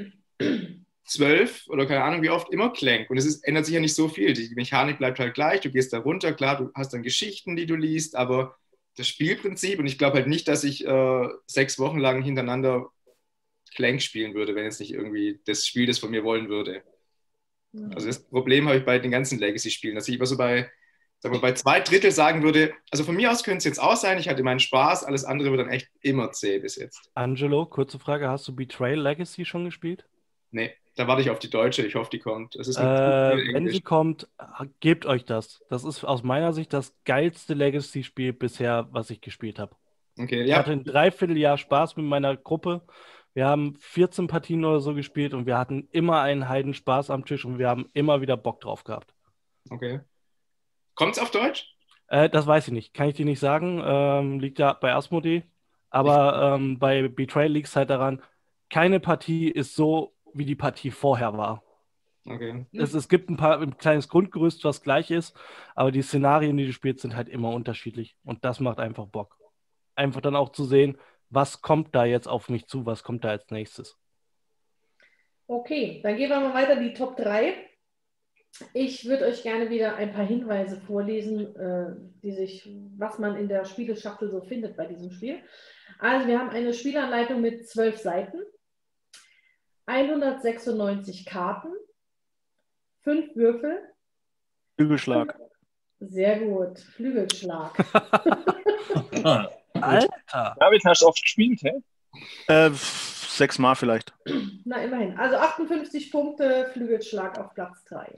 zwölf oder keine Ahnung wie oft immer Clank. Und es ist, ändert sich ja nicht so viel. Die Mechanik bleibt halt gleich. Du gehst da runter, klar, du hast dann Geschichten, die du liest, aber das Spielprinzip, und ich glaube halt nicht, dass ich äh, sechs Wochen lang hintereinander Clank spielen würde, wenn jetzt nicht irgendwie das Spiel das von mir wollen würde. Also das Problem habe ich bei den ganzen Legacy-Spielen, dass ich immer so bei, sagen wir, bei zwei Drittel sagen würde, also von mir aus könnte es jetzt auch sein, ich hatte meinen Spaß, alles andere wird dann echt immer zäh bis jetzt. Angelo, kurze Frage, hast du Betrayal Legacy schon gespielt? Nee, da warte ich auf die Deutsche, ich hoffe, die kommt. Das ist Äh, ein viel wenn sie Englisch. kommt, gebt euch das. Das ist aus meiner Sicht das geilste Legacy-Spiel bisher, was ich gespielt habe. Okay, Ich ja, hatte ein Dreivierteljahr Spaß mit meiner Gruppe. Wir haben vierzehn Partien oder so gespielt und wir hatten immer einen Heidenspaß am Tisch und wir haben immer wieder Bock drauf gehabt. okay. Kommt es auf Deutsch? Äh, das weiß ich nicht, kann ich dir nicht sagen. Ähm, liegt ja bei Asmodee. Aber ähm, bei Betrayal liegt es halt daran, keine Partie ist so, wie die Partie vorher war. Okay. Es, es gibt ein paar ein kleines Grundgerüst, was gleich ist, aber die Szenarien, die du spielst, sind halt immer unterschiedlich. Und das macht einfach Bock. Einfach dann auch zu sehen, was kommt da jetzt auf mich zu, was kommt da als nächstes. Okay, dann gehen wir mal weiter, die Top drei. Ich würde euch gerne wieder ein paar Hinweise vorlesen, äh, die sich, was man in der Spieleschachtel so findet bei diesem Spiel. Also wir haben eine Spielanleitung mit zwölf Seiten, hundertsechsundneunzig Karten, fünf Würfel. Flügelschlag. Sehr gut, Flügelschlag. Ah, Alter! David, hast du oft gespielt, hä? Äh, sechsmal vielleicht. Na, immerhin. Also achtundfünfzig Punkte, Flügelschlag auf Platz drei.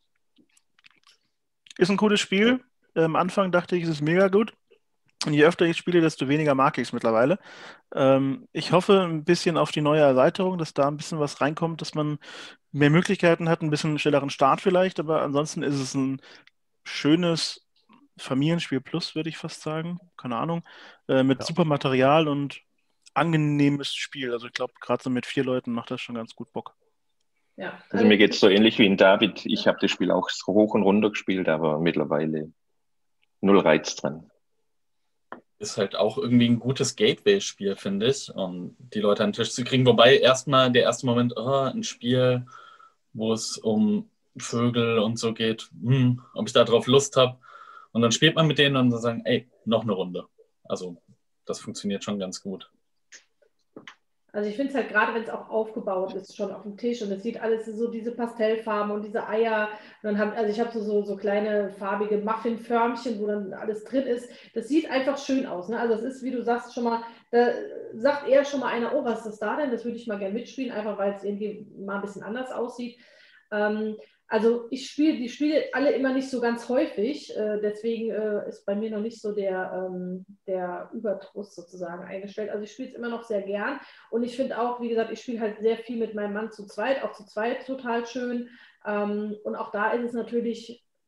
Ist ein cooles Spiel. Am Anfang dachte ich, es ist mega gut. Und je öfter ich spiele, desto weniger mag ich es mittlerweile. Ähm, ich hoffe ein bisschen auf die neue Erweiterung, dass da ein bisschen was reinkommt, dass man mehr Möglichkeiten hat, ein bisschen schnelleren Start vielleicht, aber ansonsten ist es ein schönes Familienspiel plus, würde ich fast sagen. Keine Ahnung. Äh, mit Ja. super Material und angenehmes Spiel. Also ich glaube, gerade so mit vier Leuten macht das schon ganz gut Bock. Ja. Also mir geht es so ähnlich wie in David. Ich habe das Spiel auch so hoch und runter gespielt, aber mittlerweile null Reiz dran. ist halt auch irgendwie ein gutes Gateway-Spiel, finde ich, um die Leute an den Tisch zu kriegen. Wobei erstmal der erste Moment, oh, ein Spiel, wo es um Vögel und so geht, hm, ob ich da drauf Lust habe. Und dann spielt man mit denen und dann sagen, ey, noch eine Runde. Also das funktioniert schon ganz gut. Also ich finde es halt gerade, wenn es auch aufgebaut ist, schon auf dem Tisch und es sieht alles so diese Pastellfarben und diese Eier. Und dann haben, also ich habe so, so, so kleine farbige Muffinförmchen, wo dann alles drin ist. Das sieht einfach schön aus. Ne? Also es ist, wie du sagst, schon mal, da sagt eher schon mal einer, oh, was ist das da denn? Das würde ich mal gerne mitspielen, einfach weil es irgendwie mal ein bisschen anders aussieht. Ähm, also ich spiele die Spiele alle immer nicht so ganz häufig, äh, deswegen äh, ist bei mir noch nicht so der, ähm, der Überdruss sozusagen eingestellt. Also ich spiele es immer noch sehr gern und ich finde auch, wie gesagt, ich spiele halt sehr viel mit meinem Mann zu zweit, auch zu zweit total schön. Ähm, und auch da ist es natürlich,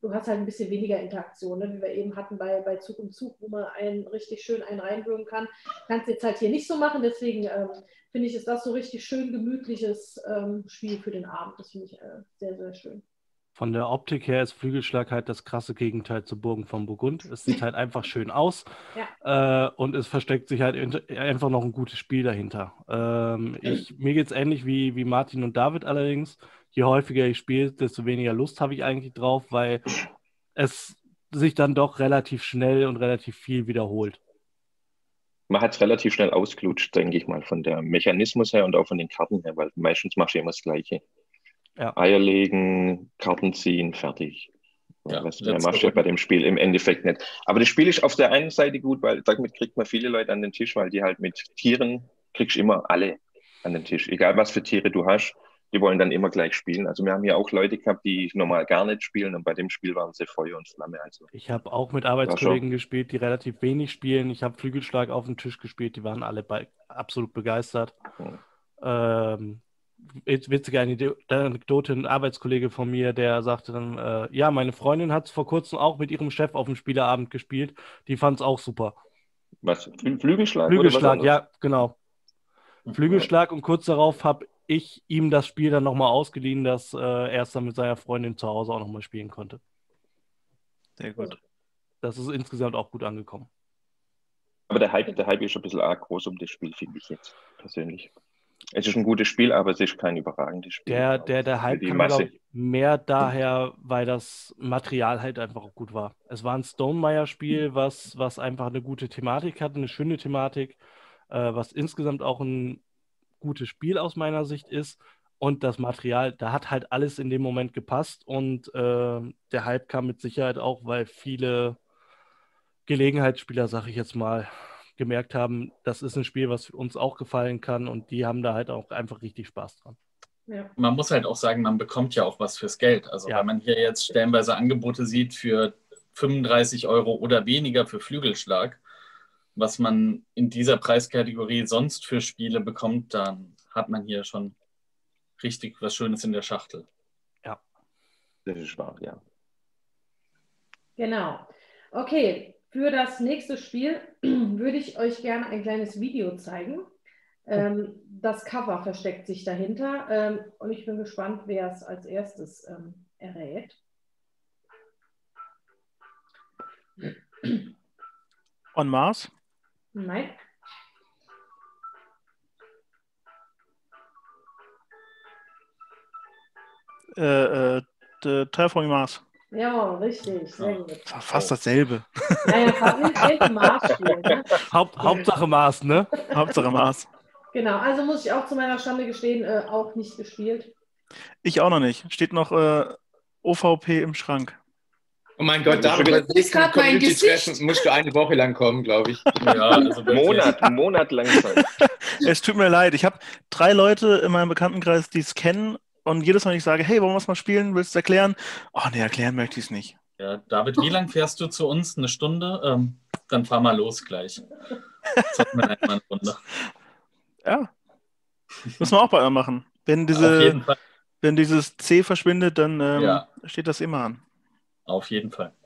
du hast halt ein bisschen weniger Interaktion, ne? Wie wir eben hatten bei, bei Zug um Zug, wo man einen richtig schön einen reinwürgen kann. Kannst du jetzt halt hier nicht so machen, deswegen ähm, finde ich, ist das so richtig schön gemütliches ähm, Spiel für den Abend. Das finde ich äh, sehr, sehr schön. Von der Optik her ist Flügelschlag halt das krasse Gegenteil zu Burgen von Burgund. Es sieht halt einfach schön aus Ja. äh, und es versteckt sich halt in, einfach noch ein gutes Spiel dahinter. Ähm, ich, mir geht es ähnlich wie, wie Martin und David allerdings. Je häufiger ich spiele, desto weniger Lust habe ich eigentlich drauf, weil es sich dann doch relativ schnell und relativ viel wiederholt. Man hat es relativ schnell ausgelutscht, denke ich mal, von der Mechanismus her und auch von den Karten her, weil meistens machst du immer das Gleiche. Ja. Eier legen, Karten ziehen, fertig. Ja, Was mehr letzte machst du ja bei dem Spiel im Endeffekt nicht. Aber das Spiel ist auf der einen Seite gut, weil damit kriegt man viele Leute an den Tisch, weil die halt mit Tieren kriegst immer alle an den Tisch. Egal was für Tiere du hast, die wollen dann immer gleich spielen. Also wir haben hier auch Leute gehabt, die normal gar nicht spielen und bei dem Spiel waren sie Feuer und Flamme. Also Ich habe auch mit Arbeitskollegen gespielt, die relativ wenig spielen. Ich habe Flügelschlag auf dem Tisch gespielt, die waren alle bei, absolut begeistert. Hm. Ähm, witzige Anekdote, ein Arbeitskollege von mir, der sagte dann, äh, ja, meine Freundin hat es vor kurzem auch mit ihrem Chef auf dem Spieleabend gespielt, die fand es auch super. Was? Flü Flügelschlag? Flügelschlag, oder was ja, genau. Flügelschlag und kurz darauf habe ich ihm das Spiel dann nochmal ausgeliehen, dass äh, er es dann mit seiner Freundin zu Hause auch nochmal spielen konnte. Sehr gut. Das ist insgesamt auch gut angekommen. Aber der Hype, der Hype ist schon ein bisschen arg groß um das Spiel, finde ich jetzt persönlich. Es ist ein gutes Spiel, aber es ist kein überragendes Spiel. Der, der, der Hype die kam, Masse. glaube ich, mehr daher, weil das Material halt einfach gut war. Es war ein Stonemaier-Spiel, was, was einfach eine gute Thematik hatte, eine schöne Thematik, äh, was insgesamt auch ein gutes Spiel aus meiner Sicht ist. Und das Material, da hat halt alles in dem Moment gepasst. Und äh, der Hype kam mit Sicherheit auch, weil viele Gelegenheitsspieler, sag ich jetzt mal, gemerkt haben, das ist ein Spiel, was uns auch gefallen kann und die haben da halt auch einfach richtig Spaß dran. Ja. Man muss halt auch sagen, man bekommt ja auch was fürs Geld. Also Ja. wenn man hier jetzt stellenweise Angebote sieht für fünfunddreißig Euro oder weniger für Flügelschlag, was man in dieser Preiskategorie sonst für Spiele bekommt, dann hat man hier schon richtig was Schönes in der Schachtel. Ja. Das ist wahr, ja. Genau. Okay, für das nächste Spiel würde ich euch gerne ein kleines Video zeigen. Ähm, das Cover versteckt sich dahinter ähm, und ich bin gespannt, wer es als erstes ähm, errät. On Mars? Nein. Äh, äh, The Terraforming Mars. Ja, richtig, sehr gut. Das war fast dasselbe. Naja, fast nicht ein Mars-Spiel, ne? Haupt, Hauptsache Maß, ne? Hauptsache Mars. Genau, also muss ich auch zu meiner Schande gestehen, äh, auch nicht gespielt. Ich auch noch nicht. Steht noch äh, O V P im Schrank. Oh mein Gott, Ja, David, das beim nächsten grad mein Community-Treffen musst du eine Woche lang kommen, glaube ich. Ja, also wirklich. Monat, Monat lang Zeit. Es tut mir leid. Ich habe drei Leute in meinem Bekanntenkreis, die es kennen. Und jedes Mal, wenn ich sage, hey, wollen wir es mal spielen? Willst du es erklären? Oh, nee, erklären möchte ich es nicht. Ja, David, wie lang fährst du zu uns? Eine Stunde? Ähm, dann fahr mal los gleich. Zocken wir einmal eine Runde. Ja. Müssen wir auch bei machen. Wenn, Auf diese, jeden Fall. wenn dieses C verschwindet, dann ähm, Ja. steht das immer an. Auf jeden Fall.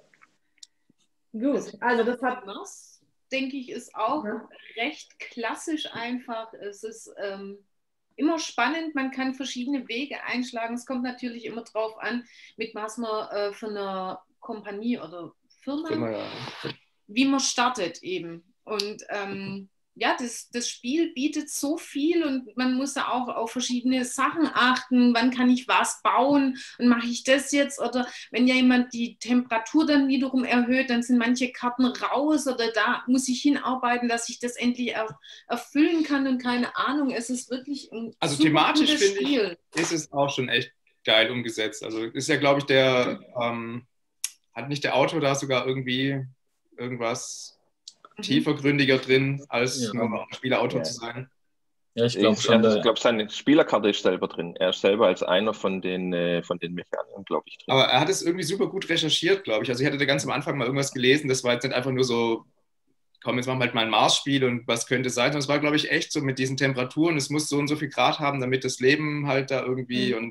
Gut, also das hat... Das, denke ich, ist auch Ja. recht klassisch einfach. Es ist ähm, immer spannend, man kann verschiedene Wege einschlagen. Es kommt natürlich immer drauf an, mit was man äh, für eine Kompanie oder Firma, Immer, ja. wie man startet eben. Und ähm, ja, das, das Spiel bietet so viel und man muss ja auch auf verschiedene Sachen achten. Wann kann ich was bauen und mache ich das jetzt? Oder wenn ja jemand die Temperatur dann wiederum erhöht, dann sind manche Karten raus oder da muss ich hinarbeiten, dass ich das endlich er, erfüllen kann und keine Ahnung. Es ist wirklich ein Also super thematisch gutes finde ich, Spiel. ist es auch schon echt geil umgesetzt. Also ist ja, glaube ich, der, ähm, hat nicht der Autor da sogar irgendwie irgendwas tiefergründiger drin, als Ja. nur ein Spielerautor Ja. zu sein? Ja, ich glaube schon. Ich äh, glaube, seine Spielerkarte ist selber drin. Er ist selber als einer von den, äh, von den Mechanikern, glaube ich, drin. Aber er hat es irgendwie super gut recherchiert, glaube ich. Also ich hatte da ganz am Anfang mal irgendwas gelesen, das war jetzt nicht einfach nur so, komm, jetzt machen wir halt mal ein Mars-Spiel und was könnte sein. Und es war, glaube ich, echt so mit diesen Temperaturen, es muss so und so viel Grad haben, damit das Leben halt da irgendwie Mhm. und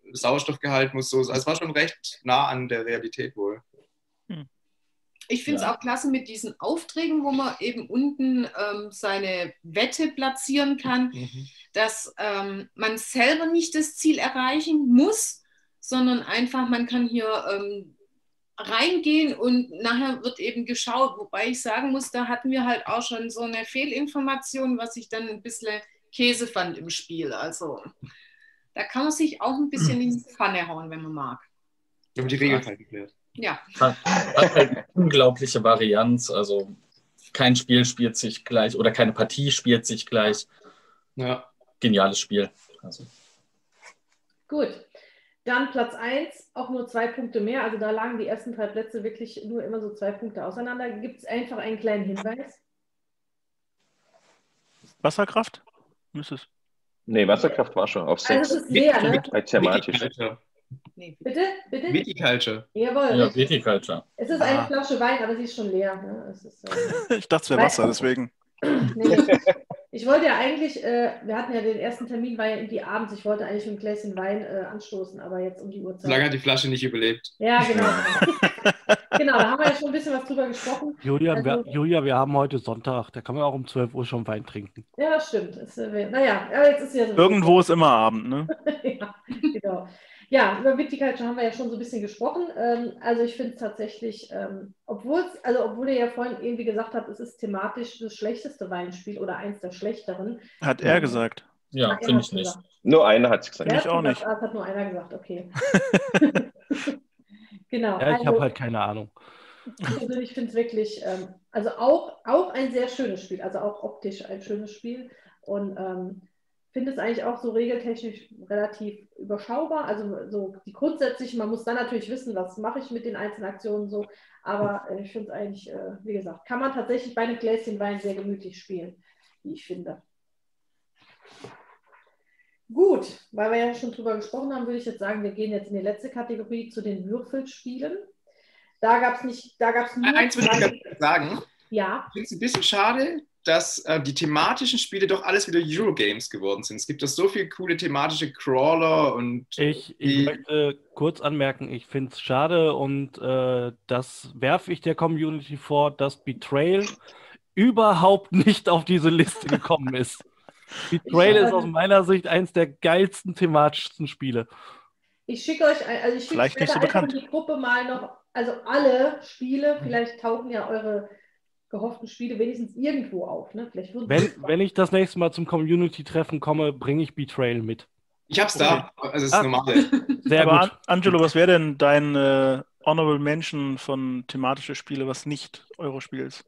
Sauerstoffgehalt muss so sein. Also es war schon recht nah an der Realität wohl. Ich finde es Ja. auch klasse mit diesen Aufträgen, wo man eben unten ähm, seine Wette platzieren kann, Mhm. dass ähm, man selber nicht das Ziel erreichen muss, sondern einfach, man kann hier ähm, reingehen und nachher wird eben geschaut. Wobei ich sagen muss, da hatten wir halt auch schon so eine Fehlinformation, was ich dann ein bisschen Käse fand im Spiel. Also da kann man sich auch ein bisschen in die Pfanne hauen, wenn man mag. Wir haben die Regeln halt geklärt. Ja, Hat, hat halt eine unglaubliche Varianz. Also kein Spiel spielt sich gleich oder keine Partie spielt sich gleich. Ja. Geniales Spiel. Also. Gut. Dann Platz eins, auch nur zwei Punkte mehr. Also da lagen die ersten drei Plätze wirklich nur immer so zwei Punkte auseinander. Gibt es einfach einen kleinen Hinweis? Wasserkraft? Müsste es. Nee, Wasserkraft war schon auf Also sechs. es ist leer, ne? Bei thematisch. Viticulture. nee. Bitte? Bitte? Viticulture. Jawohl. Ja, richtig. Viticulture. Es ist eine Ah. Flasche Wein, aber sie ist schon leer. Ne? Es ist, äh, Ich dachte, es wäre Wasser, deswegen. nee, nee. Ich wollte ja eigentlich, äh, wir hatten ja den ersten Termin, war ja irgendwie abends, ich wollte eigentlich mit einem Gläschen Wein äh, anstoßen, aber jetzt um die Uhrzeit. So lange hat die Flasche nicht überlebt. Ja, genau. Genau, da haben wir ja schon ein bisschen was drüber gesprochen. Julia, Also- wir, Julia, wir haben heute Sonntag, da kann man auch um zwölf Uhr schon Wein trinken. Ja, das stimmt. Es, äh, naja, aber jetzt ist ja so. Irgendwo ist immer Abend, ne? Ja, genau. Ja, über Viticulture haben wir ja schon so ein bisschen gesprochen. Ähm, also ich finde es tatsächlich, ähm, obwohl es, also obwohl ihr ja vorhin irgendwie gesagt habt, es ist thematisch das schlechteste Weinspiel oder eins der schlechteren. Hat er gesagt. Ja, Er finde hat's ich nicht. gesagt. Nur einer hat es gesagt. Wer ich hat's auch gesagt? nicht. Ah, es hat nur einer gesagt, okay. Genau. Ja, ich also, habe halt keine Ahnung. ich persönlich finde es wirklich, ähm, also auch, auch ein sehr schönes Spiel, also auch optisch ein schönes Spiel und ähm, finde es eigentlich auch so regeltechnisch relativ überschaubar, also so die grundsätzlichen, man muss dann natürlich wissen, was mache ich mit den einzelnen Aktionen so, aber äh, ich finde es eigentlich, äh, wie gesagt, kann man tatsächlich bei einem Gläschen Wein sehr gemütlich spielen, wie ich finde. Gut, weil wir ja schon drüber gesprochen haben, würde ich jetzt sagen, wir gehen jetzt in die letzte Kategorie zu den Würfelspielen. Da gab es nicht, da gab es nur Eins würde ich zwei- ganz sagen. ja, Ich finde es ein bisschen schade, dass äh, die thematischen Spiele doch alles wieder Eurogames geworden sind. Es gibt doch so viele coole thematische Crawler und Ich, ich Die- möchte kurz anmerken, ich finde es schade und äh, das werfe ich der Community vor, dass Betrayal überhaupt nicht auf diese Liste gekommen ist. Betrayal Ich, ist aus ähm, meiner Sicht eins der geilsten, thematischsten Spiele. ich schicke euch, ein, also ich schicke Vielleicht nicht so einfach bekannt. in die Gruppe mal noch, also alle Spiele, vielleicht tauchen ja eure gehofften Spiele wenigstens irgendwo auf. Ne? Vielleicht würden Wenn, wenn ich das nächste Mal zum Community-Treffen komme, bringe ich Betrayal mit. ich hab's da. Also es ist Ah. normal. Sehr Aber gut. An Angelo, was wäre denn dein äh, Honorable Mention von thematische Spiele, was nicht Eurospiel ist?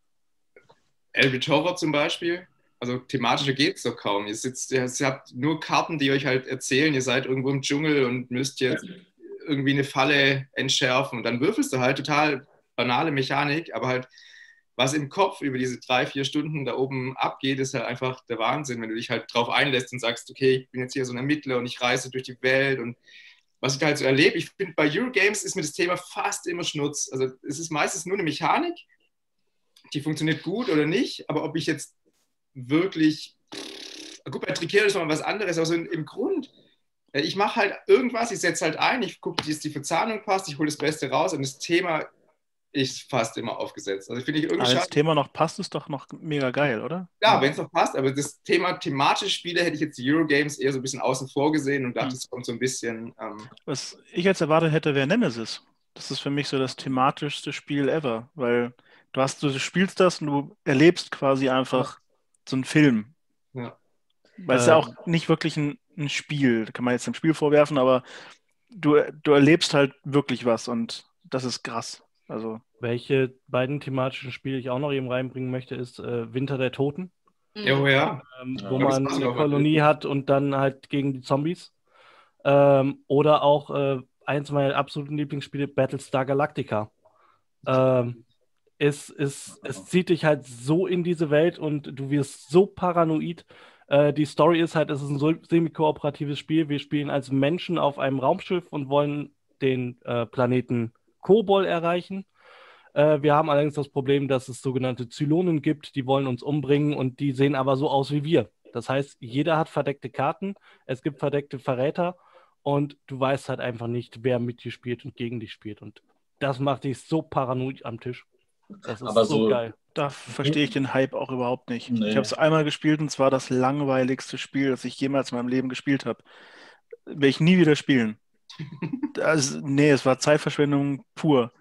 Eldritch Horror zum Beispiel. Also thematischer geht's doch kaum. Ihr sitzt, ihr habt nur Karten, die euch halt erzählen, ihr seid irgendwo im Dschungel und müsst jetzt irgendwie eine Falle entschärfen. Und dann würfelst du halt total banale Mechanik, aber halt was im Kopf über diese drei, vier Stunden da oben abgeht, ist halt einfach der Wahnsinn, wenn du dich halt drauf einlässt und sagst, okay, ich bin jetzt hier so ein Ermittler und ich reise durch die Welt und was ich da halt so erlebe. Ich finde, bei Eurogames ist mir das Thema fast immer Schnurz. Also es ist meistens nur eine Mechanik, die funktioniert gut oder nicht, aber ob ich jetzt wirklich, gut, bei Tricero ist noch mal was anderes, aber so im Grund, ich mache halt irgendwas, ich setze halt ein, ich gucke, dass die Verzahnung passt, ich hole das Beste raus und das Thema ist fast immer aufgesetzt. Also finde ich irgendwie Aber wenn das schade. Thema noch passt, ist doch noch mega geil, oder? Ja, wenn es noch passt, aber das Thema thematische Spiele hätte ich jetzt die Eurogames eher so ein bisschen außen vor gesehen und dachte, Hm. es kommt so ein bisschen. Ähm, Was ich jetzt erwartet hätte, wäre Nemesis. Das ist für mich so das thematischste Spiel ever, weil du hast, du spielst das und du erlebst quasi einfach so einen Film. Ja. Weil es ist ja Ähm. auch nicht wirklich ein, ein Spiel, kann man jetzt dem Spiel vorwerfen, aber du, du erlebst halt wirklich was und das ist krass. Also, Welche beiden thematischen Spiele ich auch noch eben reinbringen möchte, ist äh, Winter der Toten, ja, oh ja. ähm, Ja, wo das man passt eine auch Kolonie hat und dann halt gegen die Zombies. Ähm, oder auch äh, eins meiner absoluten Lieblingsspiele, Battlestar Galactica. Ähm, es, es, es zieht dich halt so in diese Welt und du wirst so paranoid. Äh, die Story ist halt, es ist ein so- semi-kooperatives Spiel. Wir spielen als Menschen auf einem Raumschiff und wollen den äh, Planeten Kobol erreichen. Äh, wir haben allerdings das Problem, dass es sogenannte Zylonen gibt, die wollen uns umbringen und die sehen aber so aus wie wir. Das heißt, jeder hat verdeckte Karten, es gibt verdeckte Verräter und du weißt halt einfach nicht, wer mit dir spielt und gegen dich spielt. Und das macht dich so paranoid am Tisch. Das ist Aber so so- geil. Da verstehe ich den Hype auch überhaupt nicht. Nee. Ich habe es einmal gespielt und zwar das langweiligste Spiel, das ich jemals in meinem Leben gespielt habe. Werde ich nie wieder spielen. Also, nee, es war Zeitverschwendung pur.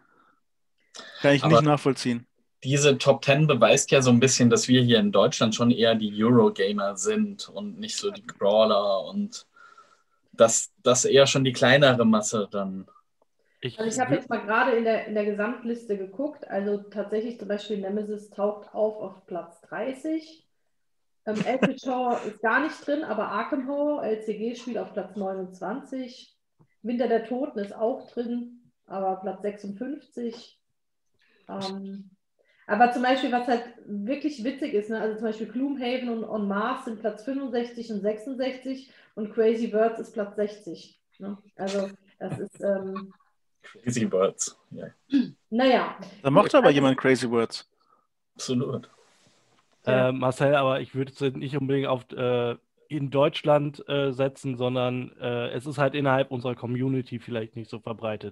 Kann ich Aber- nicht nachvollziehen. Diese Top Ten beweist ja so ein bisschen, dass wir hier in Deutschland schon eher die Eurogamer sind und nicht so die Crawler und dass das eher schon die kleinere Masse dann. Ich, Also ich habe jetzt mal gerade in der, in der Gesamtliste geguckt, also tatsächlich zum Beispiel Nemesis taucht auf auf Platz dreißig. Ähm, Eldritch Horror ist gar nicht drin, aber Arkham Horror, L C G, spielt auf Platz neunundzwanzig. Winter der Toten ist auch drin, aber Platz sechsundfünfzig. Ähm, aber zum Beispiel, was halt wirklich witzig ist, ne? Also zum Beispiel Gloomhaven und On Mars sind Platz fünfundsechzig und sechsundsechzig und Crazy Birds ist Platz sechzig. Ne? Also das ist, ähm, Crazy Birds. Ja, naja. Da mochte aber jemand Crazy Words. absolut. Äh, Marcel, aber ich würde es nicht unbedingt auf äh, in Deutschland äh, setzen, sondern äh, es ist halt innerhalb unserer Community vielleicht nicht so verbreitet.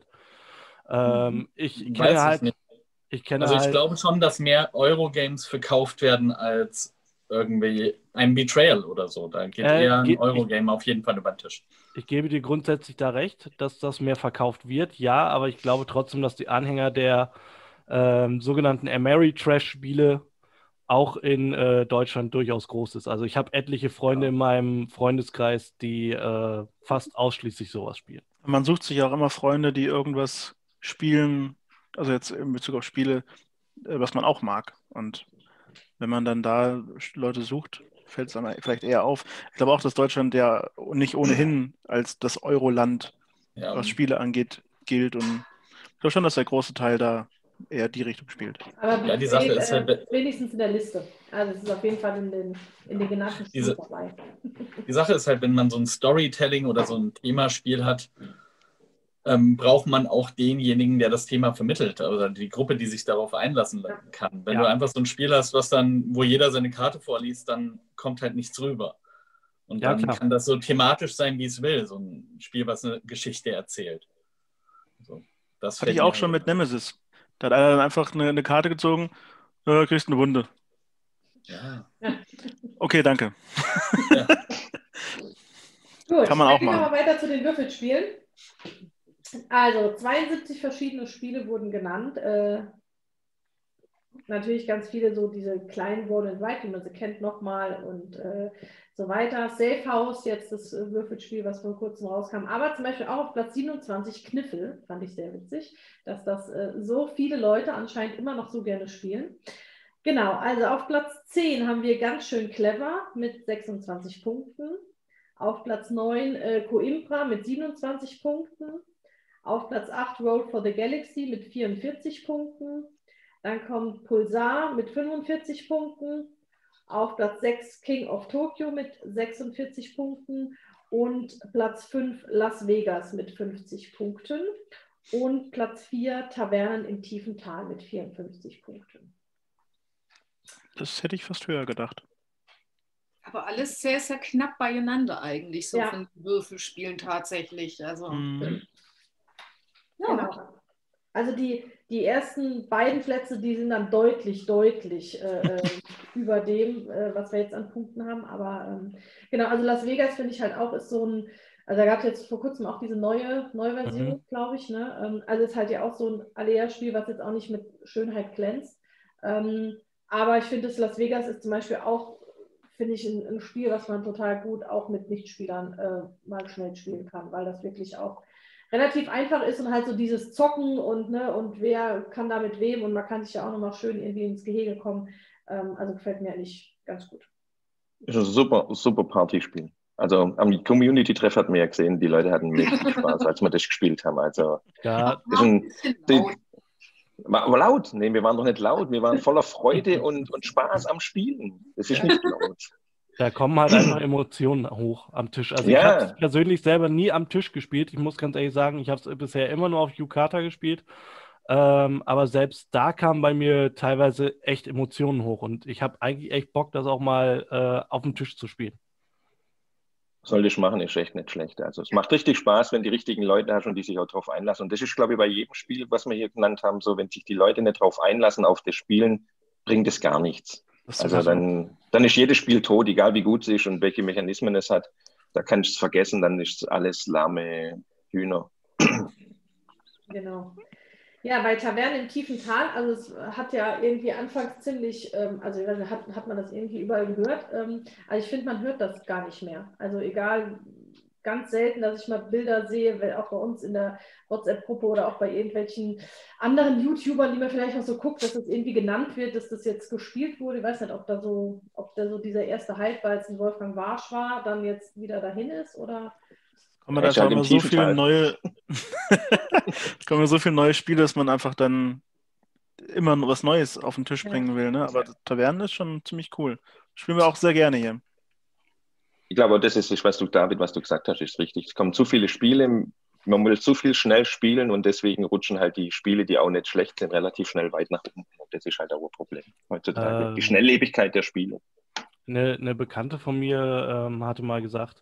Ähm, ich Weiß kenne ich halt, nicht. ich kenne Also ich halt, glaube schon, dass mehr Eurogames verkauft werden als irgendwie ein Betrayal oder so. Da geht Äh, eher ein geht- Eurogame auf jeden Fall über den Tisch. ich gebe dir grundsätzlich da recht, dass das mehr verkauft wird, ja, aber ich glaube trotzdem, dass die Anhänger der ähm, sogenannten Ameritrash-Spiele auch in äh, Deutschland durchaus groß ist. Also ich habe etliche Freunde in meinem Freundeskreis, die äh, fast ausschließlich sowas spielen. Man sucht sich auch immer Freunde, die irgendwas spielen, also jetzt in Bezug auf Spiele, äh, was man auch mag. Und wenn man dann da Leute sucht, fällt es einem vielleicht eher auf. Ich glaube auch, dass Deutschland ja nicht ohnehin als das Euroland, Ja, was Spiele angeht, gilt. Und ich glaube schon, dass der große Teil da eher die Richtung spielt. Aber Ja, die Sache Betrayal, ist halt- äh, wenigstens in der Liste. Also es ist auf jeden Fall in den, in den genannten Spielen Diese- dabei. Die Sache ist halt, wenn man so ein Storytelling oder so ein Themaspiel hat, ähm, braucht man auch denjenigen, der das Thema vermittelt, oder die Gruppe, die sich darauf einlassen kann. Wenn Ja. du einfach so ein Spiel hast, was dann, wo jeder seine Karte vorliest, dann kommt halt nichts rüber. Und Ja, dann klar. kann das so thematisch sein, wie es will, so ein Spiel, was eine Geschichte erzählt. So, das Hatte fällt ich mir auch schon halt- mit Nemesis. Da hat einer dann einfach eine, eine Karte gezogen, äh, kriegst eine Wunde. Ja. Okay, danke. Gut, Kann man dann auch gehen wir machen. mal weiter zu den Würfelspielen. Also zweiundsiebzig verschiedene Spiele wurden genannt. Äh, natürlich ganz viele so diese kleinen Roll and Write, wie man sie kennt, nochmal und äh, so weiter. Safe House, jetzt das äh, Würfelspiel, was vor kurzem rauskam. Aber zum Beispiel auch auf Platz siebenundzwanzig Kniffel, fand ich sehr witzig, dass das äh, so viele Leute anscheinend immer noch so gerne spielen. Genau, also auf Platz zehn haben wir ganz schön clever mit sechsundzwanzig Punkten. Auf Platz neun äh, Coimbra mit siebenundzwanzig Punkten. Auf Platz acht Road for the Galaxy mit vierundvierzig Punkten. Dann kommt Pulsar mit fünfundvierzig Punkten. Auf Platz sechs King of Tokyo mit sechsundvierzig Punkten. Und Platz fünf Las Vegas mit fünfzig Punkten. Und Platz vier Tavernen im tiefen Tal mit vierundfünfzig Punkten. Das hätte ich fast höher gedacht. Aber alles sehr, sehr knapp beieinander eigentlich, so Ja. von Würfelspielen tatsächlich. Also, Mhm. ja. Genau. Also die, die ersten beiden Plätze, die sind dann deutlich, deutlich äh, äh, über dem, äh, was wir jetzt an Punkten haben. Aber ähm, genau, also Las Vegas finde ich halt auch ist so ein, also da gab es jetzt vor kurzem auch diese neue, neue Version, Mhm. glaube ich. Ne? Ähm, also ist halt ja auch so ein Alea-Spiel, was jetzt auch nicht mit Schönheit glänzt. Ähm, aber ich finde, das Las Vegas ist zum Beispiel auch, finde ich, ein, ein Spiel, was man total gut auch mit Nichtspielern äh, mal schnell spielen kann, weil das wirklich auch relativ einfach ist und halt so dieses Zocken und, ne, und wer kann da mit wem und man kann sich ja auch nochmal schön irgendwie ins Gehege kommen. Ähm, also gefällt mir eigentlich ganz gut. Ist ein super, super Partyspiel. Also am Community-Treff hat man ja gesehen, die Leute hatten mega viel Spaß, als wir das gespielt haben. Also Ja, ist ein, bisschen die, laut. war aber laut. Nee, wir waren doch nicht laut. Wir waren voller Freude und, und Spaß am Spielen. Es ist nicht laut. da kommen halt einfach Emotionen hoch am Tisch. Also ich Ja. habe es persönlich selber nie am Tisch gespielt. Ich muss ganz ehrlich sagen, ich habe es bisher immer nur auf Yukata gespielt. Ähm, aber selbst da kamen bei mir teilweise echt Emotionen hoch. Und ich habe eigentlich echt Bock, das auch mal äh, auf dem Tisch zu spielen. Sollte ich machen, ist echt nicht schlecht. Also es macht richtig Spaß, wenn die richtigen Leute hast und die sich auch drauf einlassen. Und das ist, glaube ich, bei jedem Spiel, was wir hier genannt haben, so, wenn sich die Leute nicht drauf einlassen auf das Spielen, bringt es gar nichts. Also dann, dann ist jedes Spiel tot, egal wie gut es ist und welche Mechanismen es hat. Da kannst du es vergessen, dann ist alles lahme Hühner. Genau. Ja, bei Taverne im tiefen Tal, also es hat ja irgendwie anfangs ziemlich, ähm, also ich weiß nicht, hat, hat man das irgendwie überall gehört, ähm, also ich finde, man hört das gar nicht mehr. Also egal, ganz selten, dass ich mal Bilder sehe, weil auch bei uns in der WhatsApp-Gruppe oder auch bei irgendwelchen anderen YouTubern, die man vielleicht auch so guckt, dass das irgendwie genannt wird, dass das jetzt gespielt wurde. Ich weiß nicht, ob da so, ob da so dieser erste Hype, weil es ein Wolfgang Warsch war, dann jetzt wieder dahin ist oder... Kommen da halt immer so viele neue, kommen so viele neue Spiele, dass man einfach dann immer was Neues auf den Tisch Ja. bringen will, ne? Aber Tavernen ist schon ziemlich cool. Spielen wir auch sehr gerne hier. Ich glaube, das ist, was du, David, was du gesagt hast, ist richtig. Es kommen zu viele Spiele, man will zu viel schnell spielen und deswegen rutschen halt die Spiele, die auch nicht schlecht sind, relativ schnell weit nach unten. Und das ist halt auch ein Problem heutzutage. Ähm, die Schnelllebigkeit der Spiele. Eine, eine Bekannte von mir ähm, hatte mal gesagt,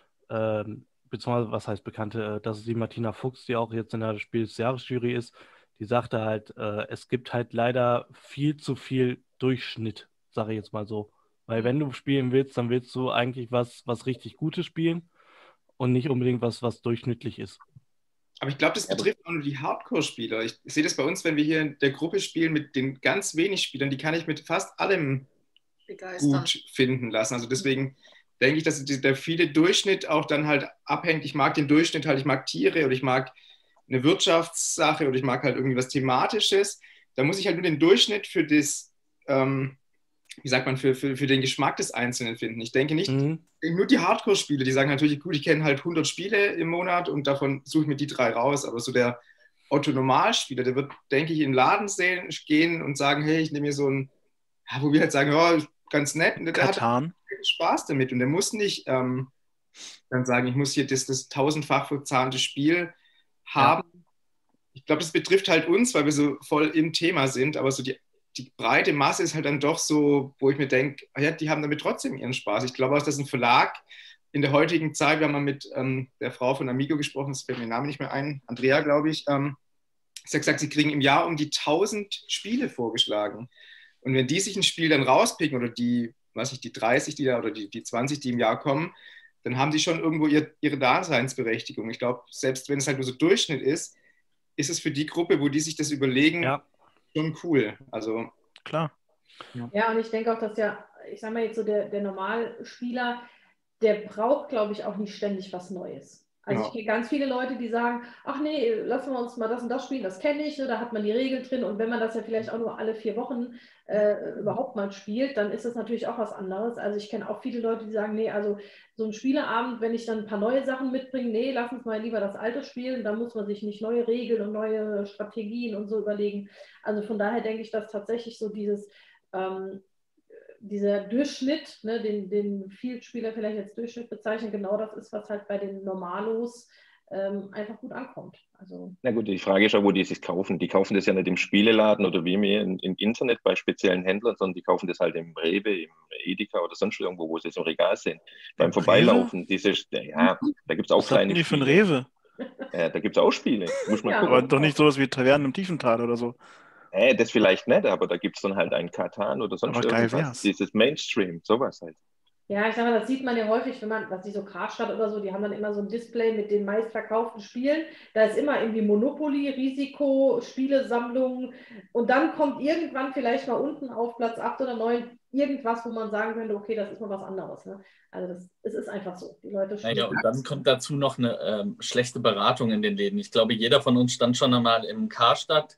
ähm, beziehungsweise was heißt Bekannte, äh, das ist die Martina Fuchs, die auch jetzt in der Spiel des Jahres-Jury ist, die sagte halt, äh, es gibt halt leider viel zu viel Durchschnitt, sage ich jetzt mal so. Weil wenn du spielen willst, dann willst du eigentlich was, was richtig Gutes spielen und nicht unbedingt was, was durchschnittlich ist. Aber ich glaube, das betrifft auch nur die Hardcore-Spieler. Ich, ich sehe das bei uns, wenn wir hier in der Gruppe spielen mit den ganz wenig Spielern, die kann ich mit fast allem Begeistern. gut finden lassen. Also deswegen denke ich, dass der viele Durchschnitt auch dann halt abhängt. Ich mag den Durchschnitt halt, ich mag Tiere oder ich mag eine Wirtschaftssache oder ich mag halt irgendwie was Thematisches. Da muss ich halt nur den Durchschnitt für das, ähm, wie sagt man, für, für, für den Geschmack des Einzelnen finden. Ich denke nicht, Mhm. nur die Hardcore-Spiele, die sagen natürlich, gut, ich kenne halt hundert Spiele im Monat und davon suche ich mir die drei raus, aber so der Otto-Normalspieler, der wird, denke ich, in den Laden sehen, gehen und sagen, hey, ich nehme mir so ein, ja, wo wir halt sagen, ja, ganz nett, und der Katan. hat Spaß damit und der muss nicht ähm, dann sagen, ich muss hier das, das tausendfach verzahnte Spiel haben. Ja. Ich glaube, das betrifft halt uns, weil wir so voll im Thema sind, aber so die, die breite Masse ist halt dann doch so, wo ich mir denke, ja, die haben damit trotzdem ihren Spaß. Ich glaube auch, dass ein Verlag in der heutigen Zeit, wir haben mal mit ähm, der Frau von Amigo gesprochen, das fällt mir der Name nicht mehr ein, Andrea, glaube ich, ähm, sie hat gesagt, sie kriegen im Jahr um die tausend Spiele vorgeschlagen. Und wenn die sich ein Spiel dann rauspicken oder die, weiß ich, die dreißig, die da oder die, die zwanzig, die im Jahr kommen, dann haben die schon irgendwo ihr, ihre Daseinsberechtigung. Ich glaube, selbst wenn es halt nur so Durchschnitt ist, ist es für die Gruppe, wo die sich das überlegen, Ja. schon cool. Also Klar. Ja, und ich denke auch, dass ja, ich sag mal jetzt so, der, der Normalspieler, der braucht, glaube ich, auch nicht ständig was Neues. Also Ja. ich kenne ganz viele Leute, die sagen, ach nee, lassen wir uns mal das und das spielen, das kenne ich, ne, da hat man die Regel drin und wenn man das ja vielleicht auch nur alle vier Wochen äh, überhaupt mal spielt, dann ist das natürlich auch was anderes. Also ich kenne auch viele Leute, die sagen, nee, also so ein Spieleabend, wenn ich dann ein paar neue Sachen mitbringe, nee, lass uns mal lieber das alte spielen, da muss man sich nicht neue Regeln und neue Strategien und so überlegen. Also von daher denke ich, dass tatsächlich so dieses ähm, dieser Durchschnitt, ne, den, den viele Spieler vielleicht als Durchschnitt bezeichnen, genau das ist, was halt bei den Normalos ähm, einfach gut ankommt. Also, Na gut, die Frage ist ja, wo die sich kaufen. Die kaufen das ja nicht im Spieleladen oder wie mir im Internet bei speziellen Händlern, sondern die kaufen das halt im Rewe, im Edeka oder sonst irgendwo, wo sie es im Regal sehen. Beim Vorbeilaufen, dieses, ja, da gibt es auch Was kleine hatten die für ein Spiele. Rewe? Ja, da gibt es auch Spiele. Muss man Ja. gucken. Aber doch nicht sowas wie Tavernen im Tiefental oder so. Äh, das vielleicht nicht, aber da gibt es dann halt einen Katan oder sonst Aber geil irgendwas. wär's. Dieses Mainstream, sowas halt. ja, ich sag mal, das sieht man ja häufig, wenn man, was die so Karstadt oder so, die haben dann immer so ein Display mit den meistverkauften Spielen. Da ist immer irgendwie Monopoly, Risiko, Spielesammlungen und dann kommt irgendwann vielleicht mal unten auf Platz acht oder neun irgendwas, wo man sagen könnte, okay, das ist mal was anderes. Ne? Also das, es ist einfach so. Die Leute spielen. Naja, und dann kommt dazu noch eine ähm, schlechte Beratung in den Läden. Ich glaube, jeder von uns stand schon einmal im Karstadt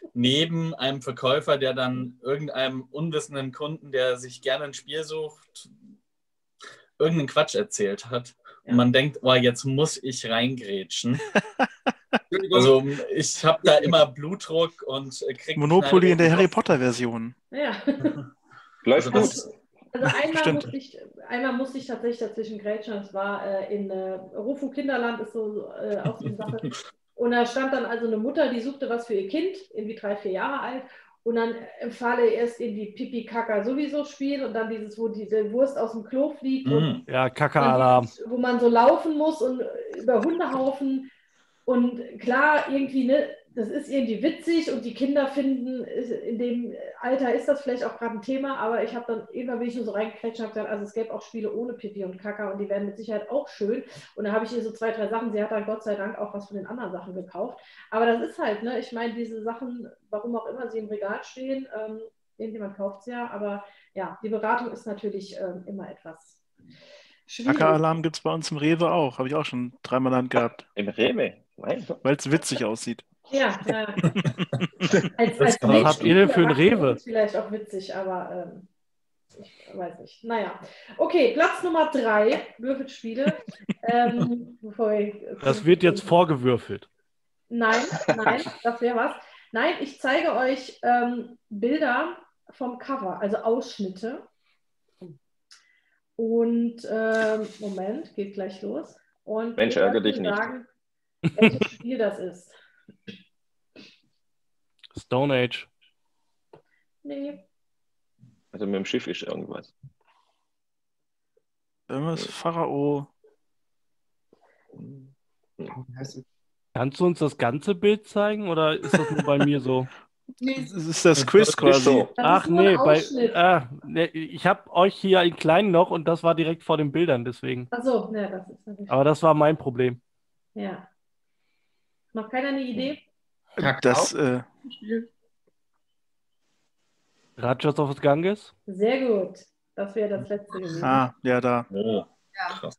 neben einem Verkäufer, der dann irgendeinem unwissenden Kunden, der sich gerne ein Spiel sucht, irgendeinen Quatsch erzählt hat. Ja. Und man denkt, oh, jetzt muss ich reingrätschen. Also ich habe da immer Blutdruck und kriege Monopoly in der Harry Potter-Version. Ja. Läuft gut. Also einmal Stimmt. musste, ich, einmal musste ich tatsächlich dazwischen grätschen, das war äh, in äh, Rufu Kinderland, ist so äh, auch so eine Sache. Und da stand dann also eine Mutter, die suchte was für ihr Kind, irgendwie drei, vier Jahre alt. und dann empfahle erst irgendwie Pipi-Kaka-Sowieso-Spiel und dann dieses, wo diese Wurst aus dem Klo fliegt Mhm. und Ja, dann Kaka-Alarm. dieses, wo man so laufen muss und über Hundehaufen. Und klar, irgendwie, ne, das ist irgendwie witzig und die Kinder finden, in dem Alter ist das vielleicht auch gerade ein Thema, aber ich habe dann immer, bin ich nur so reingequetscht und habe gesagt, also es gäbe auch Spiele ohne Pipi und Kaka und die werden mit Sicherheit auch schön. Und da habe ich ihr so zwei, drei Sachen, sie hat dann Gott sei Dank auch was von den anderen Sachen gekauft. Aber das ist halt, ne, ich meine, diese Sachen, warum auch immer sie im Regal stehen, ähm, irgendjemand kauft sie ja, aber ja, die Beratung ist natürlich ähm, immer etwas schwierig. Kaka-Alarm gibt es bei uns im Rewe auch. Habe ich auch schon dreimal in der Hand gehabt. Im Rewe? Mein Gott. Weil es witzig aussieht. Ja, ja. Als, als Was habt ihr denn für ein Rewe? ist vielleicht auch witzig, aber ähm, ich weiß nicht. Naja. Okay, Platz Nummer drei, Würfelspiele. ähm, bevor ich, Das wird jetzt vorgewürfelt. Nein, nein, das wäre was. Nein, ich zeige euch ähm, Bilder vom Cover, also Ausschnitte. Und ähm, Moment, geht gleich los. Und Mensch, ihr ärger dürft dich mir nicht. sagen, welches Spiel das ist. Stone Age. Nee, Also mit dem Schiff ist irgendwas. Irgendwas Pharao. Wie heißt es? Kannst du uns das ganze Bild zeigen oder ist das nur bei mir so? Nee, Das ist das Quiz Ist quasi. so. das Ach ist nur ein nee, bei, Ausschnitt. ah, nee, ich habe euch hier in klein noch und das war direkt vor den Bildern, deswegen. Achso, ne, das ist natürlich. Aber das war mein Problem. Ja. Noch keiner eine Idee? Kakao? Das, äh, Rajas of the Ganges? Sehr gut. Das wäre das letzte gewesen. ah, ja, da. Oh, ja. krass.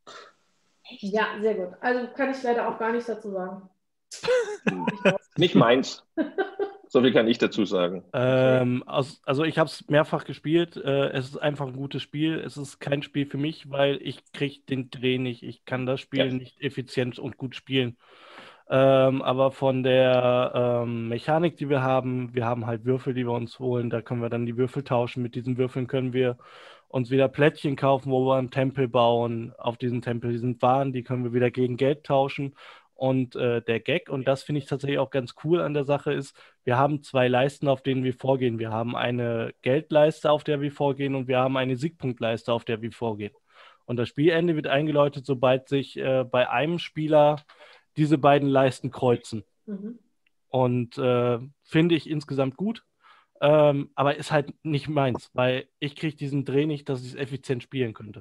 Ja, sehr gut. Also kann ich leider auch gar nichts dazu sagen. Nicht meins. So viel kann ich dazu sagen. Ähm, aus, also ich habe es mehrfach gespielt. Äh, es ist einfach ein gutes Spiel. Es ist kein Spiel für mich, weil ich kriege den Dreh nicht. Ich kann das Spiel Ja. nicht effizient und gut spielen. Ähm, aber von der ähm, Mechanik, die wir haben, wir haben halt Würfel, die wir uns holen. Da können wir dann die Würfel tauschen. Mit diesen Würfeln können wir uns wieder Plättchen kaufen, wo wir einen Tempel bauen. Auf diesen Tempel sind Waren, die können wir wieder gegen Geld tauschen. Und äh, der Gag, und das finde ich tatsächlich auch ganz cool an der Sache, ist, wir haben zwei Leisten, auf denen wir vorgehen. Wir haben eine Geldleiste, auf der wir vorgehen, und wir haben eine Siegpunktleiste, auf der wir vorgehen. Und das Spielende wird eingeläutet, sobald sich äh, bei einem Spieler diese beiden Leisten kreuzen. Mhm. Und äh, finde ich insgesamt gut, ähm, aber ist halt nicht meins, weil ich kriege diesen Dreh nicht, dass ich es effizient spielen könnte.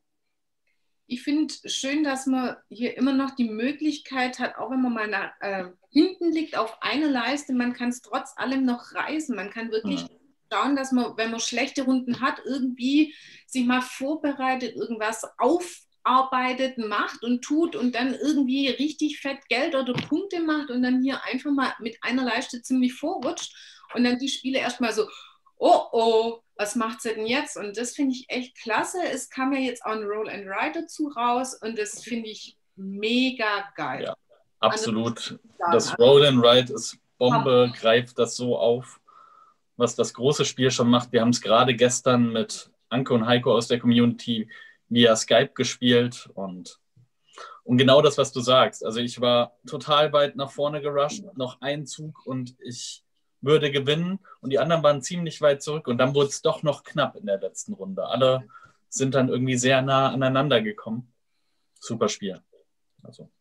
Ich finde schön, dass man hier immer noch die Möglichkeit hat, auch wenn man mal nach, äh, hinten liegt auf eine Leiste, man kann es trotz allem noch reißen. Man kann wirklich Ja. schauen, dass man, wenn man schlechte Runden hat, irgendwie sich mal vorbereitet, irgendwas aufarbeitet, macht und tut und dann irgendwie richtig fett Geld oder Punkte macht und dann hier einfach mal mit einer Leiste ziemlich vorrutscht und dann die Spiele erstmal so, oh oh, was macht sie denn jetzt? Und das finde ich echt klasse. Es kam ja jetzt auch ein Roll and Ride dazu raus und das finde ich mega geil. Ja, absolut. Also, Das Roll and Ride ist Bombe, greift das so auf, was das große Spiel schon macht. Wir haben es gerade gestern mit Anke und Heiko aus der Community via Skype gespielt und, und genau das, was du sagst. Also ich war total weit nach vorne gerusht, noch ein Zug und ich würde gewinnen und die anderen waren ziemlich weit zurück und dann wurde es doch noch knapp in der letzten Runde. Alle sind dann irgendwie sehr nah aneinander gekommen. Super Spiel. Also.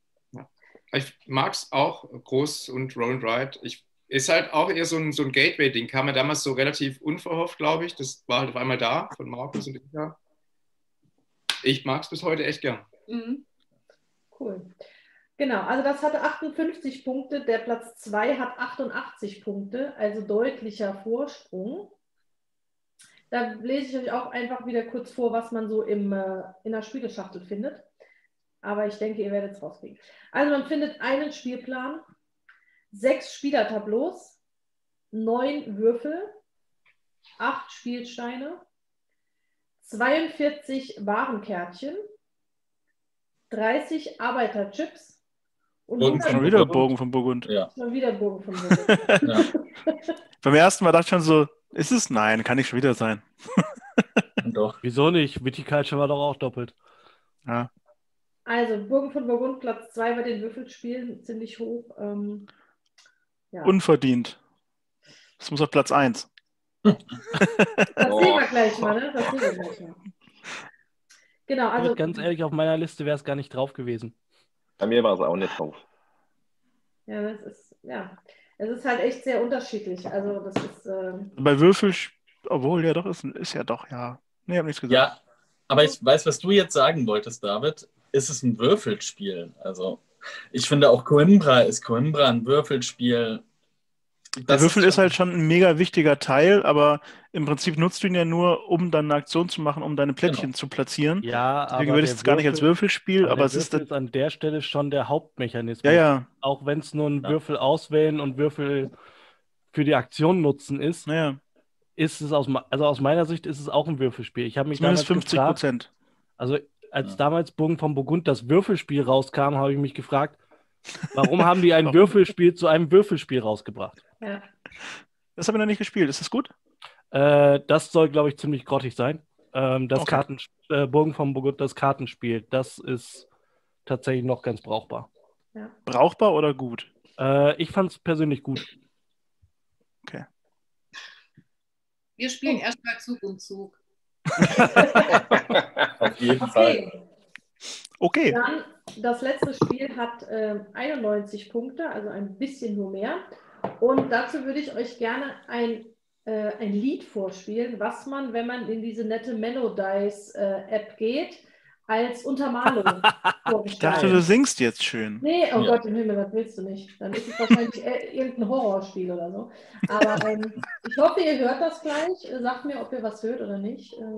Ich mag es auch, groß und Roll and Ride. Ich, ist halt auch eher so ein, so ein Gateway-Ding. Kam ja damals so relativ unverhofft, glaube ich. Das war halt auf einmal da von Markus und ich. Ja. Ich mag es bis heute echt gern. Mhm. Cool. Genau, also das hatte achtundfünfzig Punkte, der Platz zwei hat achtundachtzig Punkte, also deutlicher Vorsprung. Da lese ich euch auch einfach wieder kurz vor, was man so im, äh, in der Spieleschachtel findet. Aber ich denke, ihr werdet es rauskriegen. Also man findet einen Spielplan, sechs Spielertableaus, neun Würfel, acht Spielsteine, zweiundvierzig Warenkärtchen, dreißig Arbeiterchips und Bogen hundert Schon wieder Bogen von Burgund. Ja. Schon wieder Bogen von Burgund. Ja. Beim ersten Mal dachte ich schon so, ist es? Nein, kann nicht schon wieder sein. Doch. Wieso nicht? Viticulture war doch auch doppelt. Ja. Also Burgen von Burgund, Platz zwei bei den Würfelspielen, ziemlich hoch. Ähm, ja. Unverdient. Das muss auf Platz eins. Das sehen wir gleich mal, ne? Das sehen wir gleich mal. Genau, also. Und ganz ehrlich, auf meiner Liste wäre es gar nicht drauf gewesen. Bei mir war es auch nicht drauf. Ja, das ist, ja. Es ist halt echt sehr unterschiedlich. Also das ist. Ähm, Bei Würfel, obwohl, ja doch, ist, ist ja doch, ja. Nee, hab nichts gesagt. Ja, aber ich weiß, was du jetzt sagen wolltest, David. Ist es ein Würfelspiel? Also, ich finde auch Coimbra ist Coimbra ein Würfelspiel. Der Das Würfel ist ist halt schon ein mega wichtiger Teil, aber im Prinzip nutzt du ihn ja nur, um dann eine Aktion zu machen, um deine Plättchen Genau. zu platzieren. Ja, Deswegen aber würde ich der es gar nicht als Würfel- Würfelspiel, aber, der es ist. Würfel ist an der Stelle schon der Hauptmechanismus. Ja, ja, Auch wenn es nur ein Ja. Würfel auswählen und Würfel für die Aktion nutzen ist, naja, ist es aus, me- also aus meiner Sicht ist es auch ein Würfelspiel. Ich habe mich zumindest damals fünfzig gefragt, Prozent. also als Ja. damals Bogen von Burgund das Würfelspiel rauskam, habe ich mich gefragt, warum haben die ein Warum? Würfelspiel zu einem Würfelspiel rausgebracht? ja. Das habe ich noch nicht gespielt. Ist das gut? Äh, das soll, glaube ich, ziemlich grottig sein. Ähm, das Okay. Karten, äh, Bogen von Burgund, das Kartenspiel, das ist tatsächlich noch ganz brauchbar. Brauchbar oder gut? Äh, ich fand es persönlich gut. Wir spielen erstmal Zug um Zug. auf jeden Fall. Okay. Okay. Dann das letzte Spiel hat ähm, einundneunzig Punkte, also ein bisschen nur mehr. Und dazu würde ich euch gerne ein, äh, ein Lied vorspielen, was man, wenn man in diese nette Menodice-App geht, als Untermalung Ich dachte, du vorgestellt. singst jetzt schön. Nee, oh Ja. Gott im Himmel, das willst du nicht. Dann ist es wahrscheinlich äh, irgendein Horrorspiel oder so. Aber ähm, ich hoffe, ihr hört das gleich. Äh, Sagt mir, ob ihr was hört oder nicht. Äh,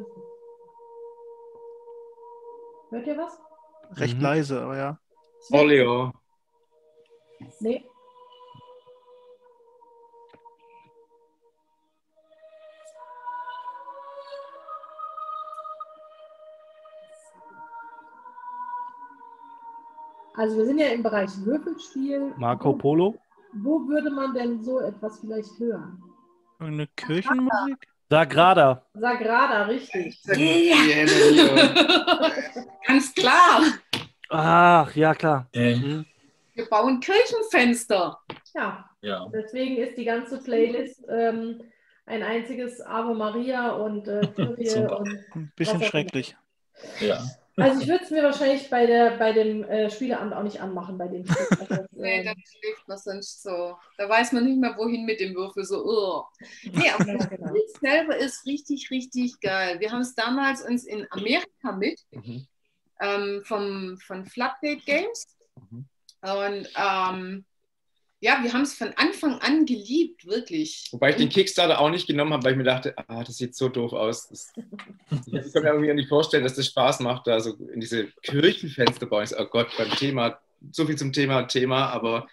hört ihr was? Recht Mhm. leise, aber ja. Olio. Nee. Also wir sind ja im Bereich Würfelspiel. Marco Wo, Polo? wo würde man denn so etwas vielleicht hören? Irgendeine Kirchenmusik? Sagrada. Sagrada, richtig. Ganz klar. Ach, ja klar. Äh, Mhm. Wir bauen Kirchenfenster. Ja, ja. deswegen ist die ganze Playlist ähm, ein einziges Ave Maria und äh, Kirche Super. und Ein bisschen Was auch schrecklich. ja. also ich würde es mir wahrscheinlich bei, der, bei dem äh, Spieleamt auch nicht anmachen, bei dem Spiel. Also, das, Nee, ähm, dann schläft man sonst so. Da weiß man nicht mehr, wohin mit dem Würfel. So, oh. Nee, aber ja, das genau. Spiel selber ist richtig, richtig geil. Wir haben es damals uns in Amerika mit, Mhm. ähm, vom, von Floodgate Games. Mhm. Und ähm, ja, wir haben es von Anfang an geliebt, wirklich. Wobei ich den Kickstarter auch nicht genommen habe, weil ich mir dachte, ah, das sieht so doof aus. Das, ich kann mir irgendwie nicht vorstellen, dass das Spaß macht, da so in diese Kirchenfenster bauen. Ich so, oh Gott, beim Thema, so viel zum Thema Thema, aber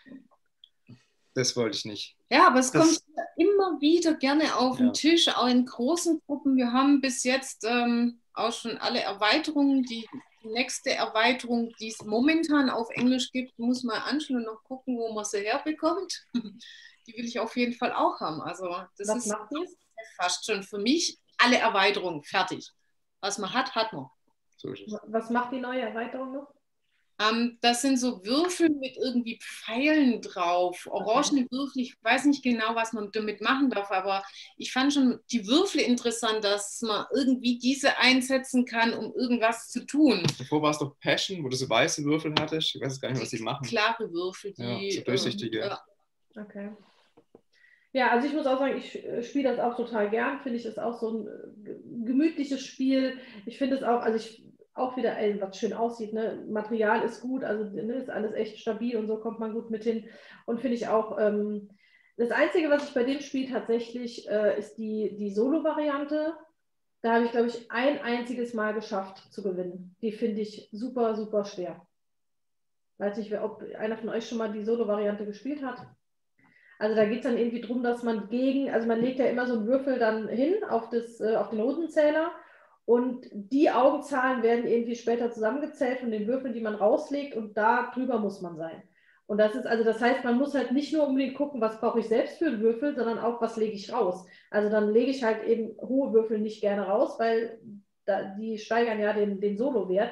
das wollte ich nicht. Ja, aber es Das- kommt immer wieder gerne auf den Ja. Tisch, auch in großen Gruppen. Wir haben bis jetzt ähm, auch schon alle Erweiterungen. Die nächste Erweiterung, die es momentan auf Englisch gibt, muss man anschauen und noch gucken, wo man sie herbekommt. Die will ich auf jeden Fall auch haben. Also das Was ist macht die? fast schon für mich alle Erweiterungen fertig. Was man hat, hat man. So ist es. Was macht die neue Erweiterung noch? Ähm, das sind so Würfel mit irgendwie Pfeilen drauf, orangene Würfel. Ich weiß nicht genau, was man damit machen darf, aber ich fand schon die Würfel interessant, dass man irgendwie diese einsetzen kann, um irgendwas zu tun. Davor war es doch Passion, wo du so weiße Würfel hattest. Ich weiß gar nicht, was die machen. Klare Würfel, die. Ja, so durchsichtige. ähm, ja. Okay. Ja, also ich muss auch sagen, ich äh, spiele das auch total gern. Finde ich, ist auch so ein äh, ge- gemütliches Spiel. Ich finde es auch, also ich auch wieder, ey, was schön aussieht, ne? Material ist gut, also ne, ist alles echt stabil und so kommt man gut mit hin. Und finde ich auch, ähm, das Einzige, was ich bei dem Spiel tatsächlich, äh, ist die, die Solo-Variante. Da habe ich, glaube ich, ein einziges Mal geschafft zu gewinnen. Die finde ich super, super schwer. Weiß nicht, wer- ob einer von euch schon mal die Solo-Variante gespielt hat. Also da geht es dann irgendwie darum, dass man gegen, also man legt ja immer so einen Würfel dann hin auf, das, äh, auf den Rotenzähler und die Augenzahlen werden irgendwie später zusammengezählt von den Würfeln, die man rauslegt und da drüber muss man sein. Und das ist, also das heißt, man muss halt nicht nur unbedingt gucken, was brauche ich selbst für einen Würfel, sondern auch, was lege ich raus. Also dann lege ich halt eben hohe Würfel nicht gerne raus, weil da, die steigern ja den, den Solo-Wert.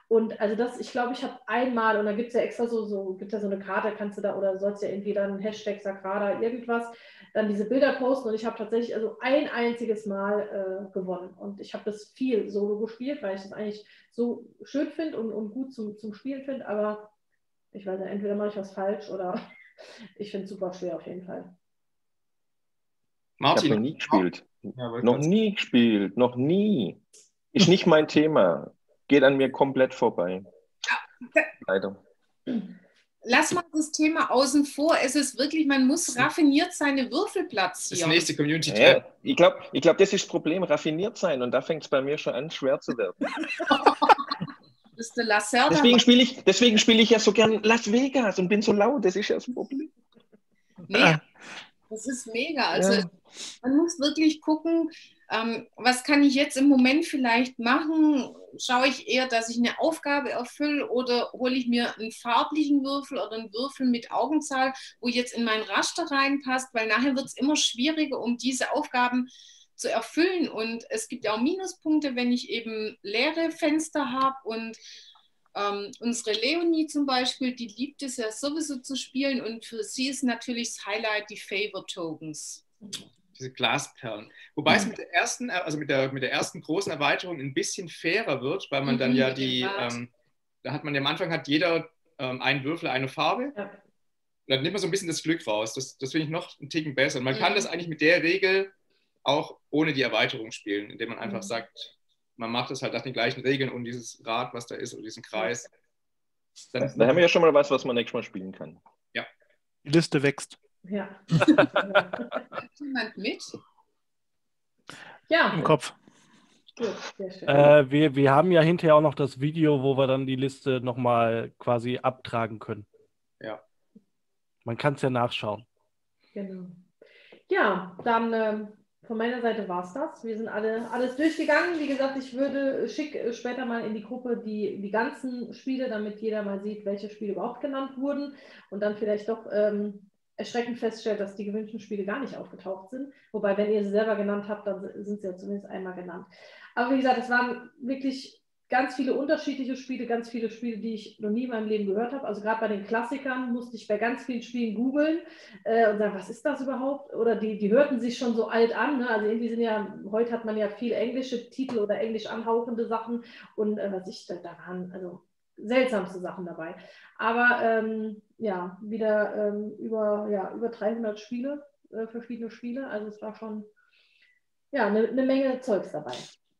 Und also das, ich glaube, ich habe einmal, und da gibt es ja extra so, so, gibt ja so eine Karte, kannst du da, oder sollst ja irgendwie dann Hashtag Sagrada irgendwas, dann diese Bilder posten und ich habe tatsächlich also ein einziges Mal äh, gewonnen. Und ich habe das viel solo gespielt, weil ich das eigentlich so schön finde und, und gut zum, zum Spielen finde, aber ich weiß nicht, entweder mache ich was falsch oder ich finde es super schwer auf jeden Fall. Martin. Ich habe noch nie gespielt. Ja, noch nie gespielt, noch nie. Ist nicht mein Thema. Geht an mir komplett vorbei. Leider. Lass mal das Thema außen vor. Es ist wirklich, man muss raffiniert seine Würfel platzieren. Das nächste Community ja, ja. Ich glaube, ich glaub, das ist das Problem, raffiniert sein. Und da fängt es bei mir schon an, schwer zu werden. Bist du Lacerda? Deswegen spiele ich, deswegen spiel ich ja so gern Las Vegas und bin so laut. Das ist ja das Problem. Nee, das ist mega. Also ja. Man muss wirklich gucken, ähm, was kann ich jetzt im Moment vielleicht machen? Schaue ich eher, dass ich eine Aufgabe erfülle oder hole ich mir einen farblichen Würfel oder einen Würfel mit Augenzahl, wo jetzt in mein Raster reinpasst, weil nachher wird es immer schwieriger, um diese Aufgaben zu erfüllen. Und es gibt ja auch Minuspunkte, wenn ich eben leere Fenster habe. Und ähm, unsere Leonie zum Beispiel, die liebt es ja sowieso zu spielen. Und für sie ist natürlich das Highlight die Favor-Tokens. Diese Glasperlen. Wobei mhm. es mit der ersten, also mit der, mit der ersten großen Erweiterung ein bisschen fairer wird, weil man mhm, dann ja die, ähm, da hat man ja am Anfang hat jeder ähm, einen Würfel, eine Farbe. Ja. Dann nimmt man so ein bisschen das Glück raus. Das, das finde ich noch einen Ticken besser. Und man mhm. kann das eigentlich mit der Regel auch ohne die Erweiterung spielen, indem man einfach mhm. sagt, man macht es halt nach den gleichen Regeln und dieses Rad, was da ist, oder diesen Kreis. Dann da haben wir ja schon mal was, was man nächstes Mal spielen kann. Ja. Die Liste wächst. Ja. Jemand mit? Ja. Im Kopf. Gut, sehr schön. Äh, wir, wir haben ja hinterher auch noch das Video, wo wir dann die Liste nochmal quasi abtragen können. Ja. Man kann es ja nachschauen. Genau. Ja, dann ähm, von meiner Seite war es das. Wir sind alle alles durchgegangen. Wie gesagt, ich würde schick später mal in die Gruppe die, die ganzen Spiele, damit jeder mal sieht, welche Spiele überhaupt genannt wurden und dann vielleicht doch ähm, erschreckend feststellt, dass die gewünschten Spiele gar nicht aufgetaucht sind. Wobei, wenn ihr sie selber genannt habt, dann sind sie ja zumindest einmal genannt. Aber wie gesagt, es waren wirklich ganz viele unterschiedliche Spiele, ganz viele Spiele, die ich noch nie in meinem Leben gehört habe. Also gerade bei den Klassikern musste ich bei ganz vielen Spielen googeln äh, und sagen, was ist das überhaupt? Oder die, die hörten sich schon so alt an. Ne? Also irgendwie sind ja, heute hat man ja viel englische Titel oder englisch anhauchende Sachen und äh, was ich, da, da waren also seltsamste Sachen dabei. Aber ähm, ja, wieder ähm, über, ja, über dreihundert Spiele, äh, verschiedene Spiele. Also es war schon ja, eine, eine Menge Zeugs dabei.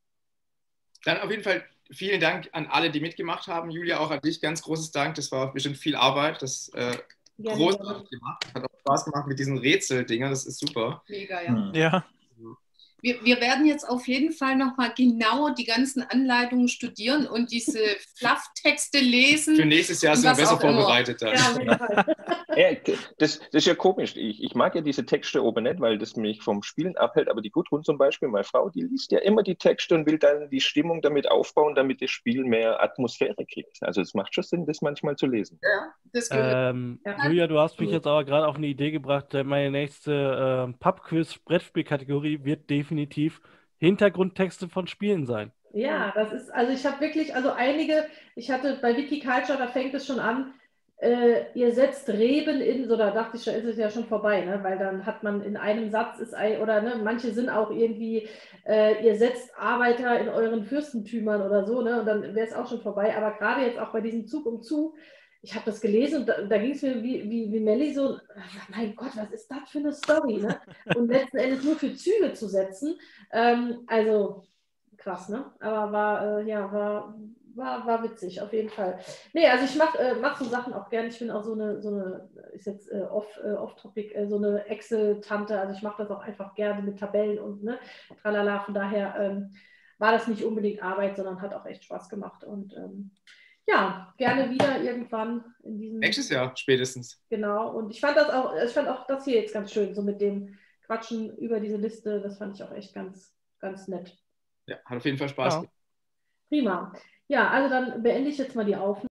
Dann auf jeden Fall vielen Dank an alle, die mitgemacht haben. Julia, auch an dich ganz großes Dank. Das war bestimmt viel Arbeit. Das äh, großartig gemacht. Hat auch Spaß gemacht mit diesen Rätseldingern. Das ist super. Mega, ja. Ja. Wir, wir werden jetzt auf jeden Fall nochmal genau die ganzen Anleitungen studieren und diese Fluff-Texte lesen. Für nächstes Jahr sind wir besser vorbereitet dann. Ja, ja, das, das ist ja komisch. Ich, ich mag ja diese Texte oben nicht, weil das mich vom Spielen abhält. Aber die Gudrun zum Beispiel, meine Frau, die liest ja immer die Texte und will dann die Stimmung damit aufbauen, damit das Spiel mehr Atmosphäre kriegt. Also es macht schon Sinn, das manchmal zu lesen. Ja, das gehört. Ähm, ja. Julia, du hast mich jetzt aber gerade auf eine Idee gebracht. Meine nächste äh, Pub-Quiz-Brettspielkategorie wird definitiv definitiv Hintergrundtexte von Spielen sein. Ja, das ist, also ich habe wirklich, also einige, ich hatte bei Wikiculture, da fängt es schon an, äh, ihr setzt Reben in, so da dachte ich schon, ist es ja schon vorbei, ne? Weil dann hat man in einem Satz, ist ein, oder ne, manche sind auch irgendwie, äh, ihr setzt Arbeiter in euren Fürstentümern oder so, ne? Und dann wäre es auch schon vorbei, aber gerade jetzt auch bei diesem Zug um Zug, ich habe das gelesen und da, da ging es mir wie, wie, wie Melli so, mein Gott, was ist das für eine Story? Ne? Und letzten Endes nur für Züge zu setzen. Ähm, also krass, ne? Aber war, äh, ja, war, war, war witzig, auf jeden Fall. Nee, also ich mache äh, mach so Sachen auch gerne. Ich bin auch so eine, so eine ist jetzt äh, off, äh, off-topic, äh, so eine Excel-Tante. Also ich mache das auch einfach gerne mit Tabellen und ne, tralala. Von daher ähm, war das nicht unbedingt Arbeit, sondern hat auch echt Spaß gemacht. Und ähm, ja, gerne wieder irgendwann in diesem... Nächstes Jahr spätestens. Genau, und ich fand das auch, ich fand auch das hier jetzt ganz schön, so mit dem Quatschen über diese Liste, das fand ich auch echt ganz, ganz nett. Ja, hat auf jeden Fall Spaß. Ja. Prima. Ja, also dann beende ich jetzt mal die Aufnahme.